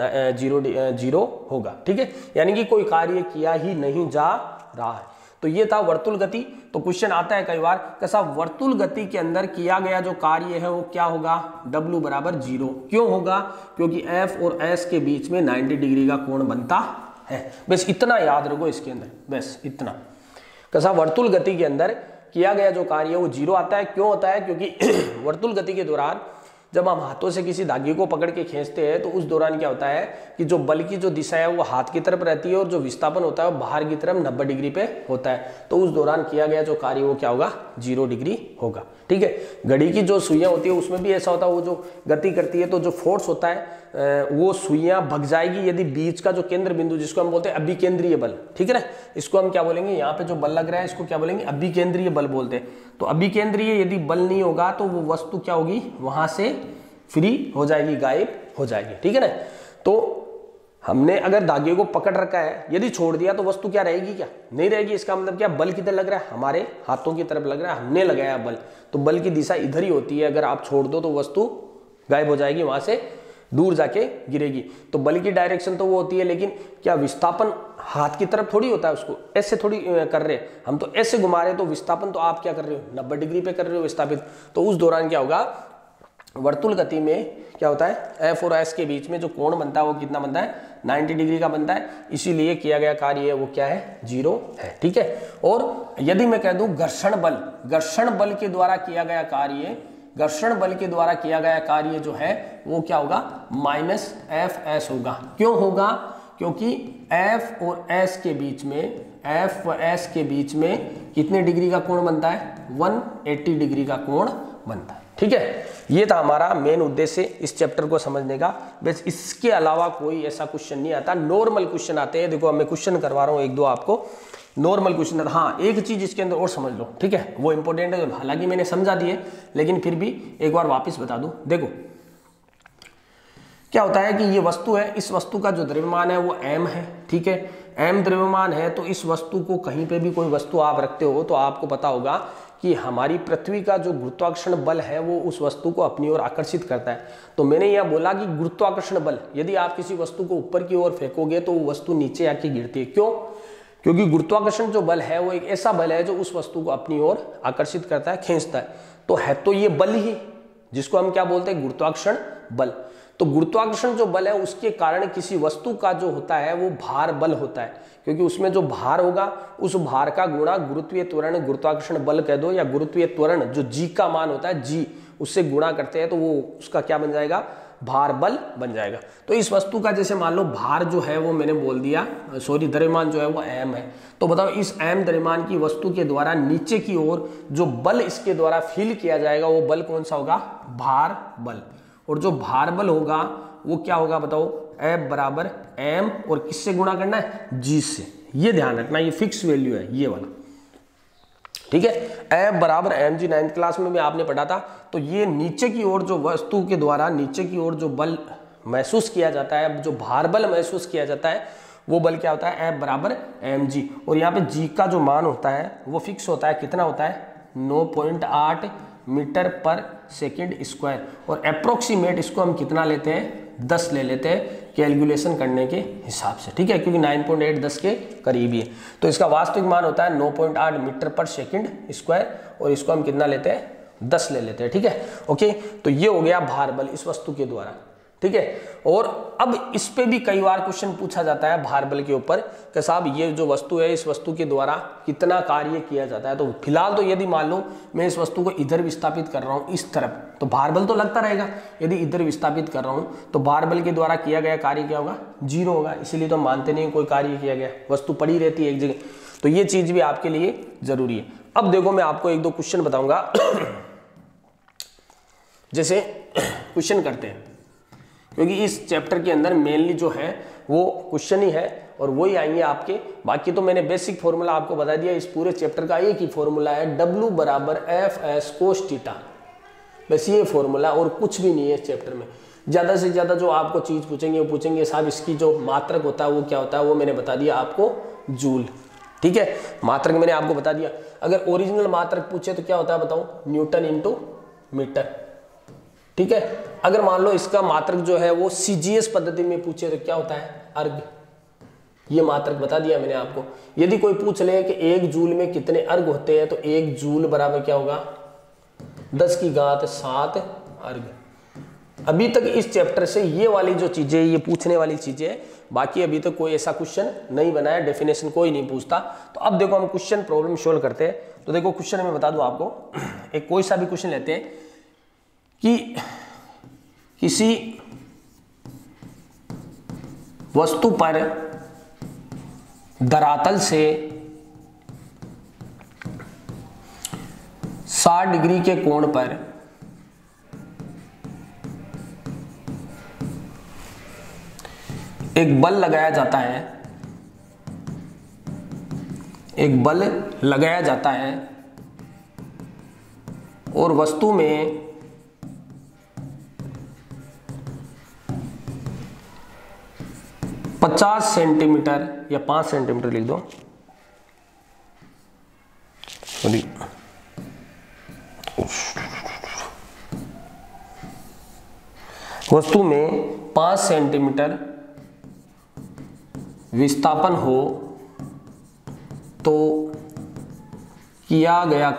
जीरो होगा। ठीक है, यानी कि कोई कार्य किया ही नहीं जा रहा है। तो ये था वर्तुल गति। तो क्वेश्चन आता है कई बार कैसा, वर्तुल गति के अंदर किया गया जो कार्य है वो क्या होगा, W बराबर 0। क्यों होगा, क्योंकि F और S के बीच में 90 डिग्री का कोण बनता है। बस इतना याद रखो इसके अंदर, बस इतना। कैसा, वर्तुल गति के अंदर किया गया जो कार्य है वो 0 आता है। क्यों होता है, क्योंकि वर्तुल गति के दौरान जब हम हाथों से किसी धागे को पकड़ के खींचते हैं तो उस दौरान क्या होता है कि जो बल की जो दिशा है वो हाथ की तरफ रहती है और जो विस्थापन होता है वो बाहर की तरफ 90 डिग्री पे होता है। तो उस दौरान किया गया जो कार्य वो क्या होगा, 0 डिग्री होगा। ठीक है, घड़ी की जो सुइयां होती है उसमें भी ऐसा होता है, वो जो गति करती है तो जो फोर्स होता है वो सुइयां भग जाएगी यदि बीच का जो केंद्र बिंदु, जिसको हम बोलते हैं अभिकेंद्रीय बल, ठीक है ना, इसको हम क्या बोलेंगे, यहाँ पे जो बल लग रहा है इसको क्या बोलेंगे, अभिकेंद्रीय बल बोलते हैं। तो अभिकेंद्रीय यदि बल नहीं होगा तो वो वस्तु क्या होगी, वहां से फ्री हो जाएगी, गायब हो जाएगी। ठीक है ना। तो हमने अगर धागे को पकड़ रखा है, यदि छोड़ दिया तो वस्तु क्या रहेगी, क्या नहीं रहेगी। इसका मतलब क्या, बल किधर लग रहा है, हमारे हाथों की तरफ लग रहा है, हमने लगाया बल, तो बल की दिशा इधर ही होती है। अगर आप छोड़ दो तो वस्तु गायब हो जाएगी, वहां से दूर जाके गिरेगी। तो बल की डायरेक्शन तो वो होती है, लेकिन क्या विस्थापन हाथ की तरफ थोड़ी होता है, उसको ऐसे थोड़ी कर रहे हैं हम, तो ऐसे घुमा रहे हैं, तो विस्थापन तो आप क्या कर रहे हो, 90 डिग्री पे कर रहे हो विस्थापित। तो उस दौरान क्या होगा, वर्तुल गति में क्या होता है, F और S के बीच में जो कोण बनता है वो कितना बनता है, 90 डिग्री का बनता है। इसीलिए किया गया कार्य है वो क्या है, 0 है। ठीक है। और यदि मैं कह दूं घर्षण बल, घर्षण बल के द्वारा किया गया कार्य, घर्षण बल के द्वारा किया गया कार्य जो है वो क्या होगा, -Fs होगा। क्यों होगा, क्योंकि F और S के बीच में, F व S के बीच में कितने डिग्री का कोण बनता है, 180 डिग्री का कोण बनता है। ठीक है, ये था हमारा मेन उद्देश्य इस चैप्टर को समझने का। बस इसके अलावा कोई ऐसा क्वेश्चन नहीं आता, नॉर्मल क्वेश्चन आते हैं। देखो मैं क्वेश्चन करवा रहा हूँ एक दो आपको, नॉर्मल क्वेश्चन। हाँ, एक चीज इसके अंदर और समझ लो, ठीक है, वो इंपॉर्टेंट है, हालांकि मैंने समझा दी है, लेकिन फिर भी एक बार वापस बता दूं। देखो क्या होता है कि ये वस्तु है, इस वस्तु का जो द्रव्यमान है वो m है। ठीक है, m द्रव्यमान है, तो इस वस्तु को कहीं पे भी कोई वस्तु आप रखते हो तो आपको पता होगा कि हमारी पृथ्वी का जो गुरुत्वाकर्षण बल है वो उस वस्तु को अपनी ओर आकर्षित करता है। तो मैंने यह बोला कि गुरुत्वाकर्षण बल, यदि आप किसी वस्तु को ऊपर की ओर फेंकोगे तो वो वस्तु नीचे आके गिरती है। क्यों, क्योंकि गुरुत्वाकर्षण जो बल है वो एक ऐसा बल है जो उस वस्तु को अपनी ओर आकर्षित करता है, खींचता है। तो है तो ये बल ही, जिसको हम क्या बोलते हैं, गुरुत्वाकर्षण बल। तो गुरुत्वाकर्षण जो बल है उसके कारण किसी वस्तु का जो होता है वो भार बल होता है, क्योंकि उसमें जो भार होगा उस भार का गुणा गुरुत्वीय त्वरण, गुरुत्वाकर्षण बल कह दो, या गुरुत्वीय त्वरण जो जी का मान होता है, जी उससे गुणा करते हैं तो वो उसका क्या बन जाएगा, भार बल बन जाएगा। तो इस वस्तु का जैसे मान लो भार जो है वो मैंने बोल दिया, सॉरी द्रव्यमान जो है वो m है। तो बताओ इस m द्रव्यमान की वस्तु के द्वारा नीचे की ओर जो बल इसके द्वारा फील किया जाएगा वो बल कौन सा होगा, भार बल। और जो भार बल होगा वो क्या होगा बताओ, F बराबर m और किससे गुणा करना है, g से। ये ध्यान रखना, ये फिक्स वैल्यू है ये वाला। ठीक है, F बराबर mg 9th क्लास में भी आपने पढ़ा था। तो ये नीचे की ओर जो वस्तु के द्वारा नीचे की ओर जो बल महसूस किया जाता है, जो भार बल महसूस किया जाता है, वो बल क्या होता है, F बराबर mg। और यहाँ पे g का जो मान होता है वो फिक्स होता है, कितना होता है, 9.8 मीटर पर सेकंड स्क्वायर। और अप्रोक्सीमेट इसको हम कितना लेते हैं, 10 ले लेते हैं कैलकुलेशन करने के हिसाब से। ठीक है, क्योंकि 9.8 10 के करीब ही है। तो इसका वास्तविक मान होता है 9.8 मीटर पर सेकंड स्क्वायर, और इसको हम कितना लेते हैं, 10 ले लेते हैं। ठीक है, ओके। तो ये हो गया भार बल इस वस्तु के द्वारा। ठीक है, और अब इस पे भी कई बार क्वेश्चन पूछा जाता है भार बल के ऊपर कि साहब ये जो वस्तु है इस वस्तु के द्वारा कितना कार्य किया जाता है। तो फिलहाल तो यदि मान लो मैं इस वस्तु को इधर विस्थापित कर रहा हूँ इस तरफ, तो भार बल तो लगता रहेगा। यदि इधर विस्थापित कर रहा हूँ तो भार बल के द्वारा किया गया कार्य क्या होगा, 0 होगा। इसीलिए तो मानते नहीं कोई कार्य किया गया, वस्तु पड़ी रहती है एक जगह। तो ये चीज भी आपके लिए जरूरी है। अब देखो मैं आपको एक दो क्वेश्चन बताऊंगा, जैसे क्वेश्चन करते हैं, क्योंकि इस चैप्टर के अंदर मेनली जो है वो क्वेश्चन ही है और वही आएंगे आपके। बाकी तो मैंने बेसिक फॉर्मूला आपको बता दिया, इस पूरे चैप्टर का एक ही फॉर्मूला है, W बराबर FS cos थीटा, बस ये फॉर्मूला और कुछ भी नहीं है इस चैप्टर में। ज़्यादा से ज़्यादा जो आपको चीज़ पूछेंगे वो पूछेंगे साहब इसकी जो मात्रक होता है वो क्या होता है, वो मैंने बता दिया आपको जूल। ठीक है, मात्रक मैंने आपको बता दिया। अगर ओरिजिनल मात्रक पूछे तो क्या होता है बताऊं, न्यूटन इंटू मीटर। ठीक है, अगर मान लो इसका मात्रक जो है वो CGS पद्धति में पूछे तो क्या होता है, अर्ग। ये मात्रक बता दिया मैंने आपको। यदि कोई पूछ ले कि 1 जूल में कितने अर्ग होते हैं तो 1 जूल बराबर क्या होगा, 10 की घात 7 अर्ग। अभी तक इस चैप्टर से ये वाली जो चीजें, ये पूछने वाली चीजें, बाकी अभी तक कोई ऐसा क्वेश्चन नहीं बना है, डेफिनेशन कोई नहीं पूछता। तो अब देखो हम क्वेश्चन प्रॉब्लम सोल्व करते हैं। तो देखो क्वेश्चन मैं बता दूं आपको, एक कोई सा भी क्वेश्चन लेते हैं कि किसी वस्तु पर धरातल से 60 डिग्री के कोण पर एक बल लगाया जाता है, एक बल लगाया जाता है और वस्तु में पचास सेंटीमीटर या 5 सेंटीमीटर लिख दो, सॉरी, वस्तु में 5 सेंटीमीटर विस्थापन हो तो किया गया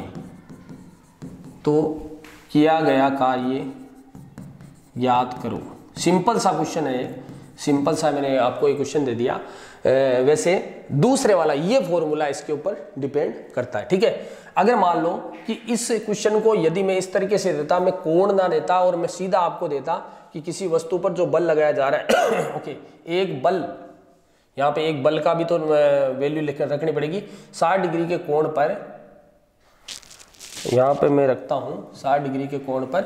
कार्य याद करो। सिंपल सा क्वेश्चन है, सिंपल सा मैंने आपको एक क्वेश्चन दे दिया। वैसे दूसरे वाला ये फॉर्मूला इसके ऊपर डिपेंड करता है। ठीक है, अगर मान लो कि इस क्वेश्चन को यदि मैं इस तरीके से देता, मैं कोण ना देता और मैं सीधा आपको देता कि किसी वस्तु पर जो बल लगाया जा रहा है ओके, एक बल, यहाँ पे एक बल का भी तो वैल्यू लिखकर रखनी पड़ेगी। 60 डिग्री के कोण पर, यहाँ पे मैं रखता हूं 60 डिग्री के कोण पर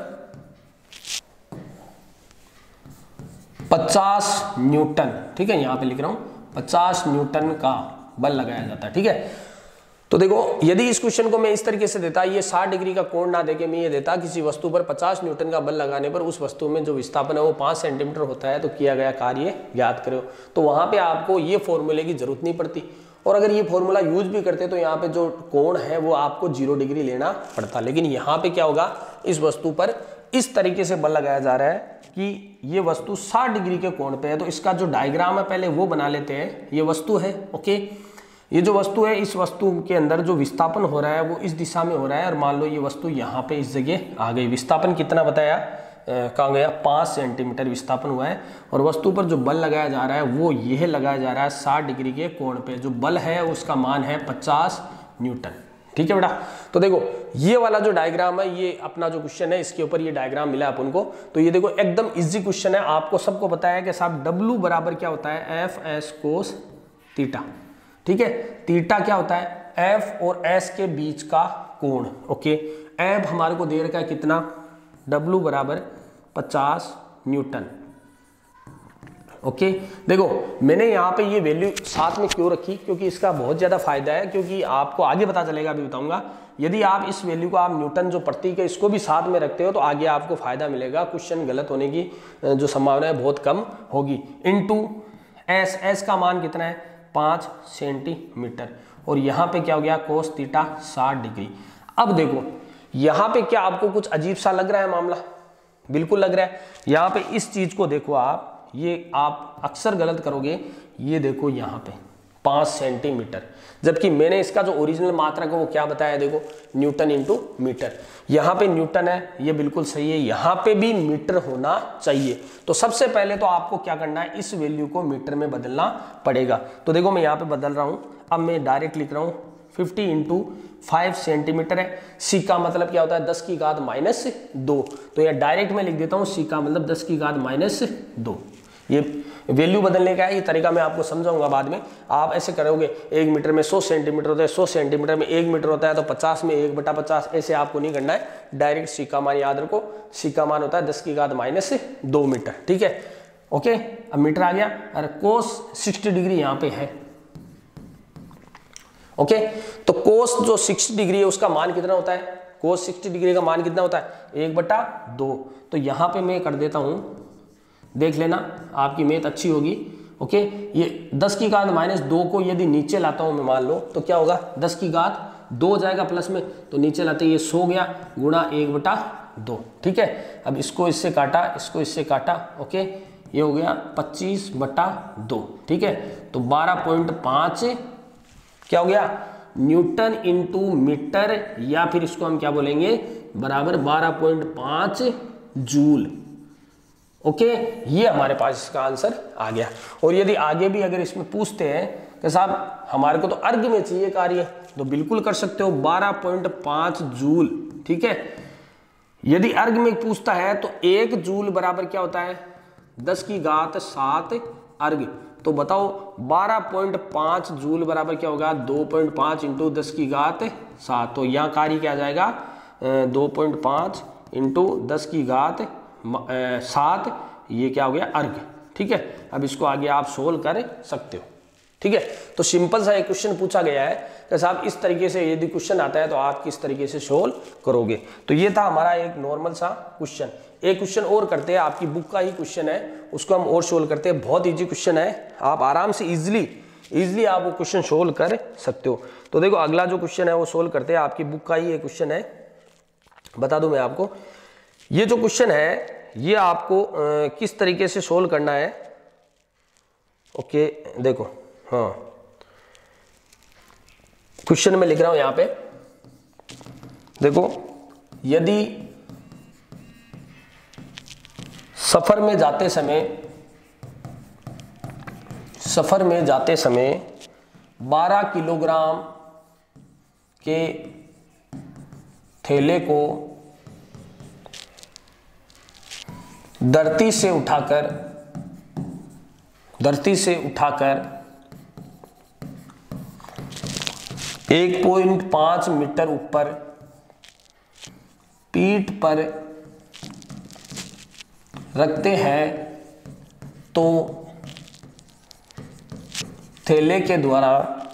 50 न्यूटन, ठीक है, यहाँ पे लिख रहा हूं 50 न्यूटन का बल लगाया जाता है। ठीक है, तो देखो यदि इस क्वेश्चन को मैं इस तरीके से देता, ये 60 डिग्री का कोण ना देके मैं ये देता किसी वस्तु पर 50 न्यूटन का बल लगाने पर उस वस्तु में जो विस्थापन है वो 5 सेंटीमीटर होता है तो किया गया कार्य याद करो। तो वहां पे आपको ये फॉर्मूले की जरूरत नहीं पड़ती, और अगर ये फॉर्मूला यूज भी करते तो यहाँ पे जो कोण है वो आपको 0 डिग्री लेना पड़ता। लेकिन यहाँ पे क्या होगा, इस वस्तु पर इस तरीके से बल लगाया जा रहा है कि ये वस्तु 60 डिग्री के कोण पे है। तो इसका जो डायग्राम है पहले वो बना लेते हैं। ये वस्तु है, ओके, ये जो वस्तु है, इस वस्तु के अंदर जो विस्थापन हो रहा है वो इस दिशा में हो रहा है, और मान लो ये वस्तु यहाँ पे इस जगह आ गई। विस्थापन कितना बताया, कहाँ गया, 5 सेंटीमीटर विस्थापन हुआ है, और वस्तु पर जो बल लगाया जा रहा है वो यह लगाया जा रहा है 60 डिग्री के कोण पे। जो बल है उसका मान है 50 न्यूटन। ठीक है बेटा, तो देखो ये वाला जो डायग्राम है, ये अपना जो क्वेश्चन है इसके ऊपर ये डायग्राम मिला अपन को। तो ये देखो एकदम इजी क्वेश्चन है, आपको सबको पता है कि साहब W बराबर क्या होता है, FS cos थीटा। ठीक है, थीटा क्या होता है, F और S के बीच का कोण। ओके, F हमारे को दे रखा है कितना, W बराबर 50 न्यूटन। ओके, देखो मैंने यहाँ पे ये वैल्यू साथ में क्यों रखी, क्योंकि इसका बहुत ज़्यादा फायदा है, क्योंकि आपको आगे पता चलेगा, अभी बताऊंगा। यदि आप इस वैल्यू को आप न्यूटन जो प्रतीक है इसको भी साथ में रखते हो तो आगे आपको फायदा मिलेगा, क्वेश्चन गलत होने की जो संभावना है बहुत कम होगी। इनटू S का मान कितना है, 5 सेंटीमीटर, और यहाँ पे क्या हो गया, कोस थीटा 60 डिग्री। अब देखो यहाँ पे क्या आपको कुछ अजीब सा लग रहा है मामला, बिल्कुल लग रहा है। यहाँ पे इस चीज को देखो आप, ये आप अक्सर गलत करोगे, ये देखो यहाँ पे 5 सेंटीमीटर, जबकि मैंने इसका जो ओरिजिनल मात्रक है वो क्या बताया, देखो न्यूटन इंटू मीटर। यहाँ पे न्यूटन है, ये बिल्कुल सही है, यहाँ पे भी मीटर होना चाहिए। तो सबसे पहले तो आपको क्या करना है, इस वैल्यू को मीटर में बदलना पड़ेगा। तो देखो मैं यहाँ पे बदल रहा हूँ, अब मैं डायरेक्ट लिख रहा हूँ 50 इंटू 5 सेंटीमीटर है। सी का मतलब क्या होता है, 10 की घात -2। तो यह डायरेक्ट मैं लिख देता हूँ, सी का मतलब 10 की घात -2। वैल्यू बदलने का है, ये तरीका मैं आपको समझाऊंगा बाद में। आप ऐसे करोगे 1 मीटर में 100 सेंटीमीटर होता है, 100 सेंटीमीटर में 1 मीटर होता है, तो 50 में 1/50, ऐसे आपको नहीं करना है, डायरेक्ट सी का मान याद रखो, सी का मान होता है 10⁻⁻2 मीटर, ठीक है। ओके, अब मीटर आ गया, और कोस 60 डिग्री यहाँ पे है। ओके, तो कोस जो 60 डिग्री है उसका मान कितना होता है, कोस 60 डिग्री का मान कितना होता है, 1/2। तो यहाँ पे मैं कर देता हूँ, देख लेना, आपकी मैथ अच्छी होगी। ओके, ये 10⁻2 को यदि नीचे लाता हूँ मैं, मान लो, तो क्या होगा, 10⁻2 जाएगा प्लस में, तो नीचे लाते ये 100 गया गुणा 1/2, ठीक है। अब इसको इससे काटा, इसको इससे काटा, ओके, ये हो गया 25/2, ठीक है। तो 12.5 क्या हो गया, न्यूटन इंटू मीटर, या फिर इसको हम क्या बोलेंगे, बराबर 12.5 जूल। ओके, ये हमारे पास इसका आंसर आ गया। और यदि आगे भी अगर इसमें पूछते हैं कि साहब हमारे को तो अर्ग में चाहिए कार्य, तो बिल्कुल कर सकते हो, 12.5 जूल, ठीक है। यदि अर्ग में पूछता है तो 1 जूल बराबर क्या होता है, 10⁻7 अर्ग। तो बताओ 12.5 जूल बराबर क्या होगा, 2.5 इंटू 10⁻7। तो यहाँ कार्य क्या आ जाएगा, 2.5 इंटू 10⁻7, ये क्या हो गया, अर्ग, ठीक है। अब इसको आगे आप सोल्व कर सकते हो, ठीक है। तो सिंपल सा एक क्वेश्चन पूछा गया है कि साहब इस तरीके से यदि क्वेश्चन आता है तो आप किस तरीके से सोल्व करोगे। तो ये था हमारा एक नॉर्मल सा क्वेश्चन। एक क्वेश्चन और करते हैं, आपकी बुक का ही क्वेश्चन है, उसको हम और सोल्व करते हैं। बहुत इजी क्वेश्चन है, आप आराम से इजिली आप वो क्वेश्चन सोल्व कर सकते हो। तो देखो अगला जो क्वेश्चन है वो सोल्व करते हैं, आपकी बुक का ही एक क्वेश्चन है। बता दूं मैं आपको, ये जो क्वेश्चन है ये आपको किस तरीके से सोल्व करना है। ओके, देखो, हाँ, क्वेश्चन में लिख रहा हूं यहां पे, देखो, यदि सफर में जाते समय 12 किलोग्राम के थैले को धरती से उठाकर 1.5 मीटर ऊपर पीठ पर रखते हैं तो थैले के द्वारा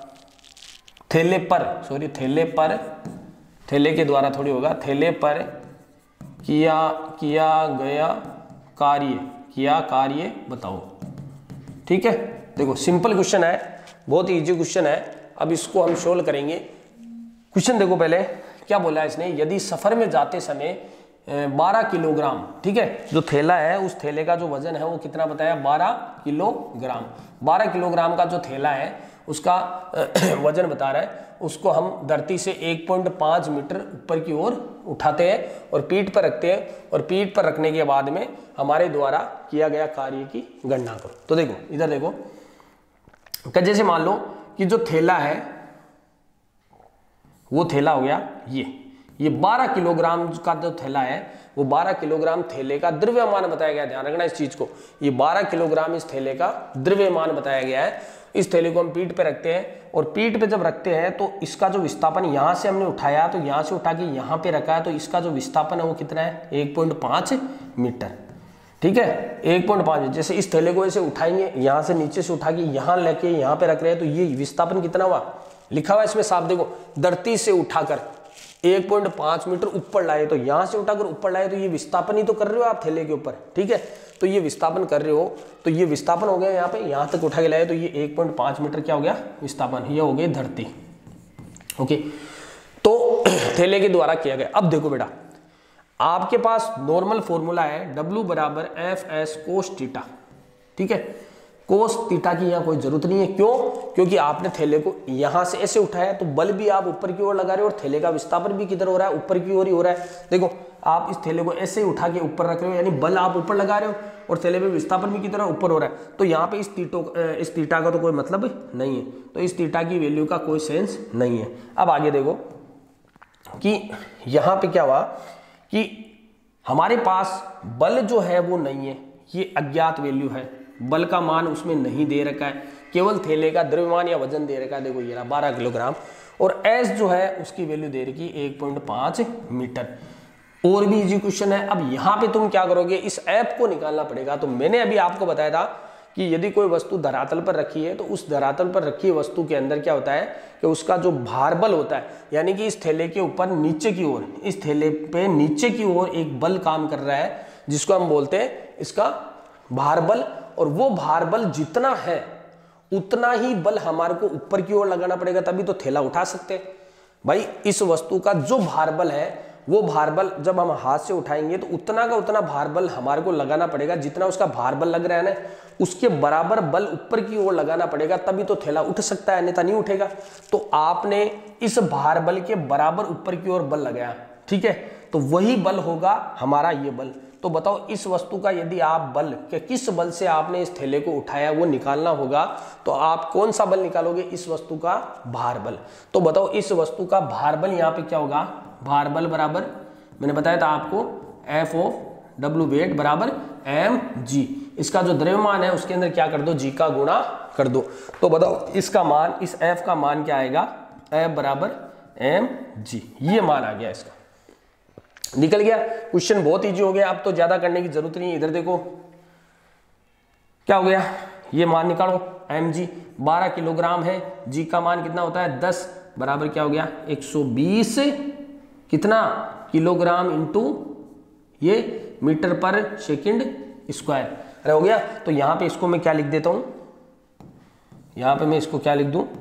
किया गया कार्य बताओ, ठीक है। देखो सिंपल क्वेश्चन है, बहुत इजी क्वेश्चन है। अब इसको हम सोल्व करेंगे। क्वेश्चन देखो, पहले क्या बोला है इसने, यदि सफर में जाते समय 12 किलोग्राम, ठीक है, जो थैला है उस थैले का जो वजन है वो कितना बताया, 12 किलोग्राम। 12 किलोग्राम का जो थैला है उसका वजन बता रहा है, उसको हम धरती से 1.5 मीटर ऊपर की ओर उठाते हैं और पीठ पर रखते हैं, और पीठ पर रखने के बाद में हमारे द्वारा किया गया कार्य की गणना करो। तो देखो इधर देखो, जैसे मान लो कि जो थैला है वो थैला हो गया ये 12 किलोग्राम का जो थैला है वो 12 किलोग्राम थैले का द्रव्यमान बताया गया। ध्यान रखना इस चीज को, ये 12 किलोग्राम इस थैले का द्रव्यमान बताया गया है। इस थैले को हम पीठ पे रखते हैं, और पीठ पे जब रखते हैं तो इसका जो विस्थापन, यहां से हमने उठाया तो यहां से उठा के यहां पे रखा है, तो इसका जो विस्थापन है वो कितना है, 1.5 मीटर, ठीक है, 1.5। जैसे इस थैले को ऐसे उठाएंगे, यहां से नीचे से उठा के यहां लेके यहां पे रख रहे हैं, तो ये विस्थापन कितना हुआ, लिखा हुआ इसमें साफ, देखो, धरती से उठाकर 1.5 मीटर ऊपर लाए, तो यहां से उठाकर ऊपर लाए, तो ये विस्थापन ही तो कर रहे हो आप थैले के ऊपर, ठीक है। तो ये विस्थापन कर रहे हो, तो ये विस्थापन हो गया यहाँ पे, यहां तक उठा के लाए, तो ये 1.5 मीटर क्या हो गया, विस्थापन, ये हो गई धरती। ओके, तो थैले के द्वारा किया गया। अब देखो बेटा, आपके पास नॉर्मल फॉर्मूला है W बराबर FS कोस थीटा, ठीक है। कोस थीटा की यहाँ कोई जरूरत नहीं है, क्यों, क्योंकि आपने थैले को यहां से ऐसे उठाया, तो बल भी आप ऊपर की ओर लगा रहे हो और थैले का विस्थापन भी किधर हो रहा है, ऊपर की ओर ही हो रहा है। देखो आप इस थैले को ऐसे ही उठा के ऊपर रख रहे हो, यानी बल आप ऊपर लगा रहे हो और थैले में विस्थापन भी किधर ऊपर हो रहा है। तो यहाँ पे इस थीटा का तो कोई मतलब नहीं है, तो इस थीटा की वैल्यू का कोई सेंस नहीं है। अब आगे देखो कि यहाँ पे क्या हुआ कि हमारे पास बल जो है वो नहीं है, ये अज्ञात वैल्यू है, बल का मान उसमें नहीं दे रखा है, केवल थैले का द्रव्यमान या वजन दे रखा है। देखो ये रहा 12 किलोग्राम, और एस जो है उसकी वैल्यू दे रखी 1.5 मीटर। और भी इजी क्वेश्चन है। अब यहाँ पे तुम क्या करोगे, इस ऐप को निकालना पड़ेगा। तो मैंने अभी आपको बताया था कि यदि कोई वस्तु धरातल पर रखी है तो उस धरातल पर रखी वस्तु के अंदर क्या होता है कि उसका जो भार बल होता है, यानी कि इस थैले के ऊपर नीचे की ओर, इस थैले पे नीचे की ओर एक बल काम कर रहा है जिसको हम बोलते हैं इसका भार बल। और वो भार बल जितना है उतना ही बल हमारे को ऊपर की ओर लगाना पड़ेगा, तभी तो थैला उठा सकते हैं। भाई इस वस्तु का जो भार बल है वो भार बल जब हम हाथ से उठाएंगे तो उतना का उतना भार बल हमारे को लगाना पड़ेगा, जितना उसका भार बल लग रहा है ना उसके बराबर बल ऊपर की ओर लगाना पड़ेगा, तभी तो थैला उठ सकता है, अन्यथा नहीं उठेगा। तो आपने इस भार बल के बराबर ऊपर की ओर बल लगाया, ठीक है, तो वही बल होगा हमारा ये बल। तो बताओ इस वस्तु का यदि आप बल के किस बल से आपने इस थैले को उठाया वो निकालना होगा, तो आप कौन सा बल निकालोगे, इस वस्तु का भार बल। तो बताओ इस वस्तु का भार बल यहाँ पे क्या होगा, भार बल बराबर मैंने बताया था आपको F/W वेट बराबर mg, इसका जो द्रव्यमान है उसके अंदर क्या कर दो, g का गुणा कर दो। तो बताओ इसका मान, इस F का मान क्या आएगा, F बराबर mg, ये मान आ गया इसका, निकल गया। क्वेश्चन बहुत इजी हो गया, अब तो ज्यादा करने की जरूरत नहीं है। इधर देखो क्या हो गया, ये मान निकालो, mg 12 किलोग्राम है, g का मान कितना होता है 10, बराबर क्या हो गया 120 कितना किलोग्राम इंटू ये मीटर पर सेकंड स्क्वायर। अरे हो गया। तो यहां पे इसको मैं क्या लिख देता हूं, यहां पे मैं इसको क्या लिख दूं,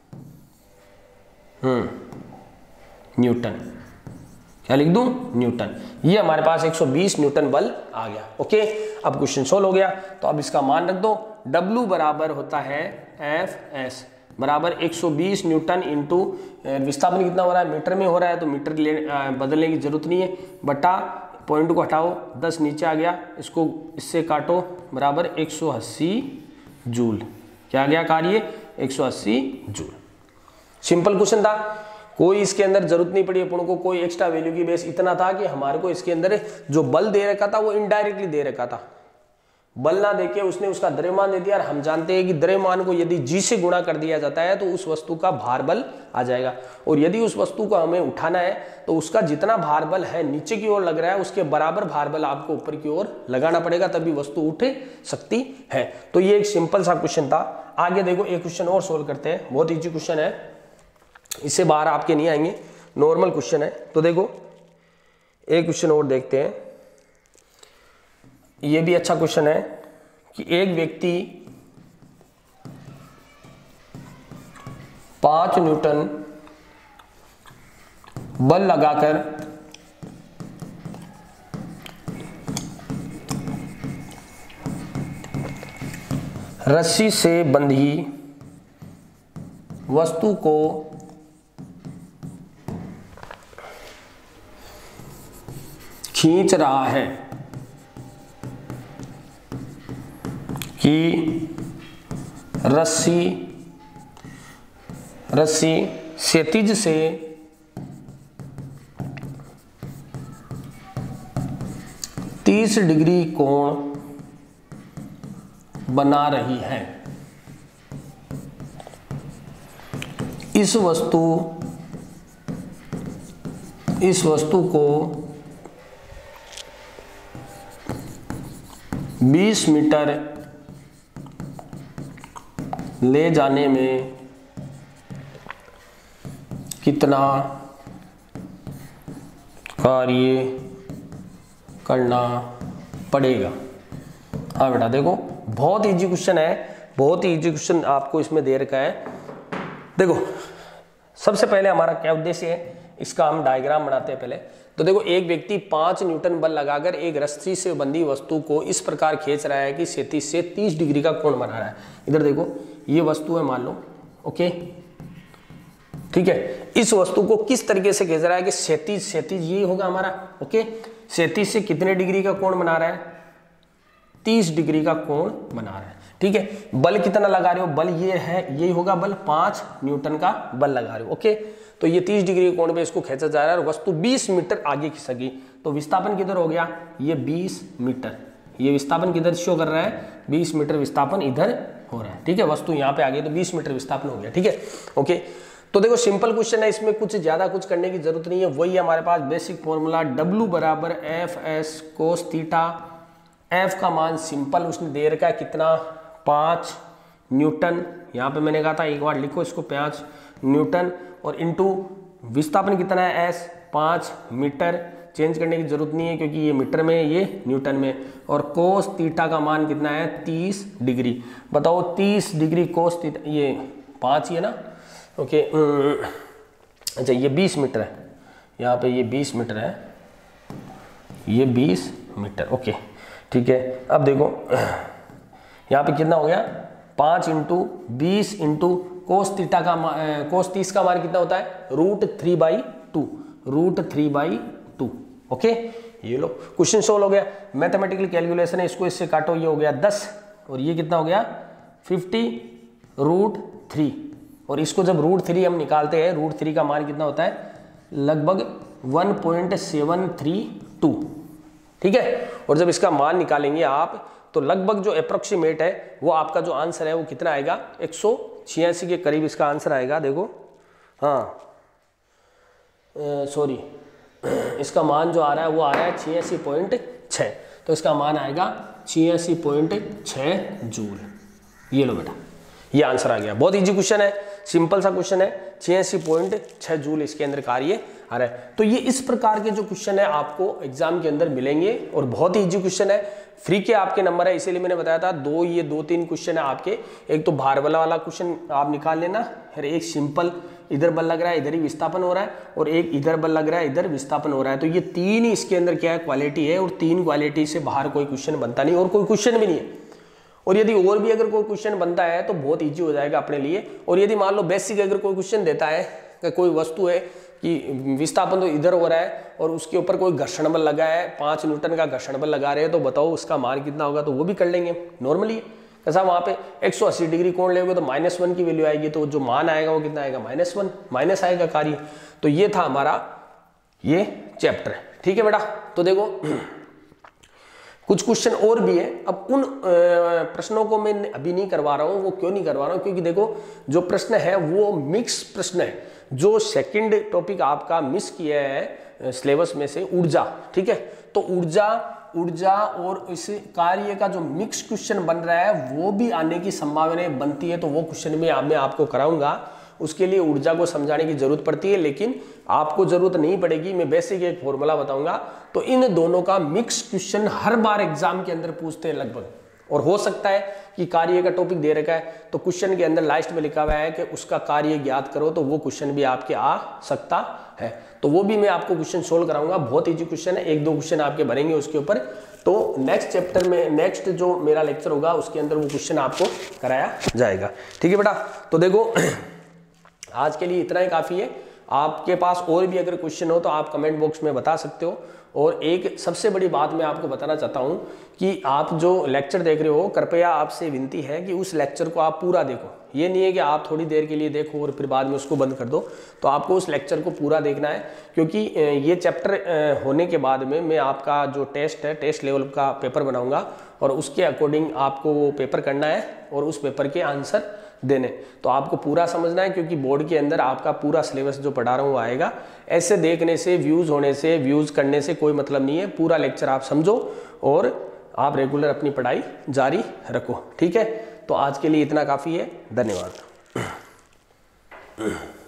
न्यूटन, क्या लिख दूं, न्यूटन। ये हमारे पास 120 न्यूटन बल आ गया। ओके, अब क्वेश्चन सोल्व हो गया। तो अब इसका मान रख दो, W बराबर होता है Fs बराबर 120 न्यूटन इंटू विस्थापन कितना हो रहा है, मीटर में हो रहा है, तो मीटर बदलने की जरूरत नहीं है, बटा पॉइंट को हटाओ 10 नीचे आ गया, इसको इससे काटो, बराबर 180 जूल। क्या आ गया कार्य, 180 जूल। सिंपल क्वेश्चन था, कोई इसके अंदर जरूरत नहीं पड़ी अपन को कोई एक्स्ट्रा वैल्यू की, बेस इतना था कि हमारे को इसके अंदर जो बल दे रखा था वो इनडायरेक्टली दे रखा था, बल ना देके उसने उसका द्रव्यमान दे दिया। और हम जानते हैं कि द्रव्यमान को यदि g से गुणा कर दिया जाता है तो उस वस्तु का भार बल आ जाएगा, और यदि उस वस्तु को हमें उठाना है तो उसका जितना भार बल है नीचे की ओर लग रहा है उसके बराबर भार बल आपको ऊपर की ओर लगाना पड़ेगा, तभी वस्तु उठ सकती है। तो ये एक सिंपल सा क्वेश्चन था। आगे देखो एक क्वेश्चन और सोल्व करते हैं, बहुत ईजी क्वेश्चन है, इससे बाहर आपके नहीं आएंगे, नॉर्मल क्वेश्चन है। तो देखो एक क्वेश्चन और देखते हैं, ये भी अच्छा क्वेश्चन है कि एक व्यक्ति 5 न्यूटन बल लगाकर रस्सी से बंधी वस्तु को खींच रहा है कि रस्सी क्षैतिज से तीस डिग्री कोण बना रही है। इस वस्तु को 20 मीटर ले जाने में कितना कार्य करना पड़ेगा। हाँ बेटा देखो बहुत इजी क्वेश्चन है, बहुत ही इजी क्वेश्चन आपको इसमें दे रखा है। देखो सबसे पहले हमारा क्या उद्देश्य है, इसका हम डायग्राम बनाते हैं पहले। तो देखो एक व्यक्ति 5 न्यूटन बल लगाकर एक रस्सी से बंधी वस्तु को इस प्रकार खींच रहा है कि क्षैतिज से 30 डिग्री का कोण बना रहा है। इधर देखो ये वस्तु है मान लो, ओके ठीक है। इस वस्तु को किस तरीके से खींच रहा है कि क्षैतिज ये होगा हमारा, ओके। क्षैतिज से कितने डिग्री का कोण बना रहा है, 30 डिग्री का कोण बना रहा है, ठीक है। बल कितना लगा रहे हो, बल ये है, ये होगा बल 5 न्यूटन का बल लगा रहे हो, ओके। तो ये 30 डिग्री के कोण पे इसको खींचा जा रहा है और वस्तु 20 मीटर आगे खिसकी, तो विस्थापन किधर हो गया, ये 20 मीटर, ये विस्थापन किधर शो कर रहा है, 20 मीटर विस्थापन इधर हो रहा है, ठीक है। वस्तु यहाँ पे आ गई तो 20 मीटर विस्थापन हो गया, ठीक है, ओके। तो देखो सिंपल क्वेश्चन है, इसमें कुछ ज्यादा कुछ करने की जरूरत नहीं है, वही हमारे पास बेसिक फॉर्मूला W बराबर F S cos theta. F का मान सिंपल उसने दे रखा है कितना, 5 न्यूटन, यहाँ पे मैंने कहा था एक बार लिखो इसको 5 न्यूटन, और इनटू विस्थापन कितना है एस 5 मीटर, चेंज करने की जरूरत नहीं है क्योंकि ये मीटर में है, ये न्यूटन में, और कोस थीटा का मान कितना है 30 डिग्री। बताओ 30 डिग्री कोस थीटा, ये 5 ही है ना, ओके। अच्छा ये 20 मीटर है, यहाँ पे ये 20 मीटर है, ये 20 मीटर, ओके ठीक है। अब देखो यहाँ पे कितना हो गया, 5 इंटू 20 इंटू कोस थीटा का कोस 30 का मान कितना होता है, √3/2, √3/2, ओके। ये लो क्वेश्चन सोल्व हो गया। मैथमेटिकल कैलकुलेशन है, इसको इससे काटो, ये हो गया 10 और ये कितना हो गया 50 √3, और इसको जब √3 हम निकालते हैं, √3 का मान कितना होता है लगभग 1.732, ठीक है। और जब इसका मान निकालेंगे आप तो लगभग जो अप्रोक्सीमेट है वो आपका जो आंसर है वो कितना आएगा, 186 के करीब इसका आंसर आएगा। देखो हाँ सॉरी, इसका मान जो आ रहा है वो आ रहा है 86.6, तो इसका मान आएगा 86.6 जूल। ये लो बेटा, ये आंसर आ गया। बहुत इजी क्वेश्चन है, सिंपल सा क्वेश्चन है, 86.6 जूल इसके अंदर कार्य आ रहा है। तो ये इस प्रकार के जो क्वेश्चन है आपको एग्जाम के अंदर मिलेंगे, और बहुत ही इजी क्वेश्चन है, फ्री के आपके नंबर है, इसीलिए मैंने बताया था ये 2-3 क्वेश्चन है आपके। एक तो भार वाला क्वेश्चन आप निकाल लेना, फिर एक सिंपल इधर बल लग रहा है इधर ही विस्थापन हो रहा है, और एक इधर बल लग रहा है इधर विस्थापन हो रहा है। तो ये 3 ही इसके अंदर क्या है, क्वालिटी है, और 3 क्वालिटी से बाहर कोई क्वेश्चन बनता नहीं, और कोई क्वेश्चन भी नहीं है। और यदि और भी अगर कोई क्वेश्चन बनता है तो बहुत इजी हो जाएगा अपने लिए। और यदि मान लो बेसिक अगर कोई क्वेश्चन देता है कि कोई वस्तु है कि विस्थापन तो इधर हो रहा है और उसके ऊपर कोई घर्षण बल लगा है, 5 न्यूटन का घर्षण बल लगा रहे हैं, तो बताओ उसका मान कितना होगा, तो वो भी कर लेंगे नॉर्मली। कैसा वहाँ पे 180 डिग्री कोण लेंगे तो -1 की वैल्यू आएगी, तो जो मान आएगा वो कितना आएगा, -1, माइनस आएगा कार्य। तो ये था हमारा ये चैप्टर, ठीक है बेटा। तो देखो कुछ क्वेश्चन और भी है, अब उन प्रश्नों को मैं अभी नहीं करवा रहा हूँ। वो क्यों नहीं करवा रहा हूँ, क्योंकि देखो जो प्रश्न है वो मिक्स प्रश्न है। जो सेकंड टॉपिक आपका मिस किया है सिलेबस में से ऊर्जा, ठीक है, तो ऊर्जा और इस कार्य का जो मिक्स क्वेश्चन बन रहा है वो भी आने की संभावना बनती है। तो वो क्वेश्चन भी मैं आपको कराऊंगा, उसके लिए ऊर्जा को समझाने की जरूरत पड़ती है, लेकिन आपको जरूरत नहीं पड़ेगी। मैं बेसिक एक फॉर्मूला बताऊंगा। तो इन दोनों का मिक्स क्वेश्चन हर बार एग्जाम के अंदर पूछते हैं लगभग, और हो सकता है कि कार्य का टॉपिक दे रखा है तो क्वेश्चन के अंदर लास्ट में लिखा हुआ है कि उसका कार्य ज्ञात करो, तो वो क्वेश्चन भी आपके आ सकता है। तो वो भी मैं आपको क्वेश्चन सोल्व कराऊंगा, बहुत इजी क्वेश्चन है, 1-2 क्वेश्चन आपके बनेंगे उसके ऊपर। तो नेक्स्ट चैप्टर में, नेक्स्ट जो मेरा लेक्चर होगा उसके अंदर वो क्वेश्चन आपको कराया जाएगा, ठीक है बेटा। तो देखो आज के लिए इतना ही काफ़ी है। आपके पास और भी अगर क्वेश्चन हो तो आप कमेंट बॉक्स में बता सकते हो। और एक सबसे बड़ी बात मैं आपको बताना चाहता हूं कि आप जो लेक्चर देख रहे हो, कृपया आपसे विनती है कि उस लेक्चर को आप पूरा देखो। ये नहीं है कि आप थोड़ी देर के लिए देखो और फिर बाद में उसको बंद कर दो। तो आपको उस लेक्चर को पूरा देखना है, क्योंकि ये चैप्टर होने के बाद में मैं आपका जो टेस्ट है, टेस्ट लेवल का पेपर बनाऊंगा, और उसके अकॉर्डिंग आपको वो पेपर करना है और उस पेपर के आंसर देने। तो आपको पूरा समझना है, क्योंकि बोर्ड के अंदर आपका पूरा सिलेबस जो पढ़ा रहा हूँ वो आएगा। ऐसे देखने से, व्यूज़ होने से, व्यूज़ करने से कोई मतलब नहीं है। पूरा लेक्चर आप समझो और आप रेगुलर अपनी पढ़ाई जारी रखो, ठीक है। तो आज के लिए इतना काफ़ी है, धन्यवाद।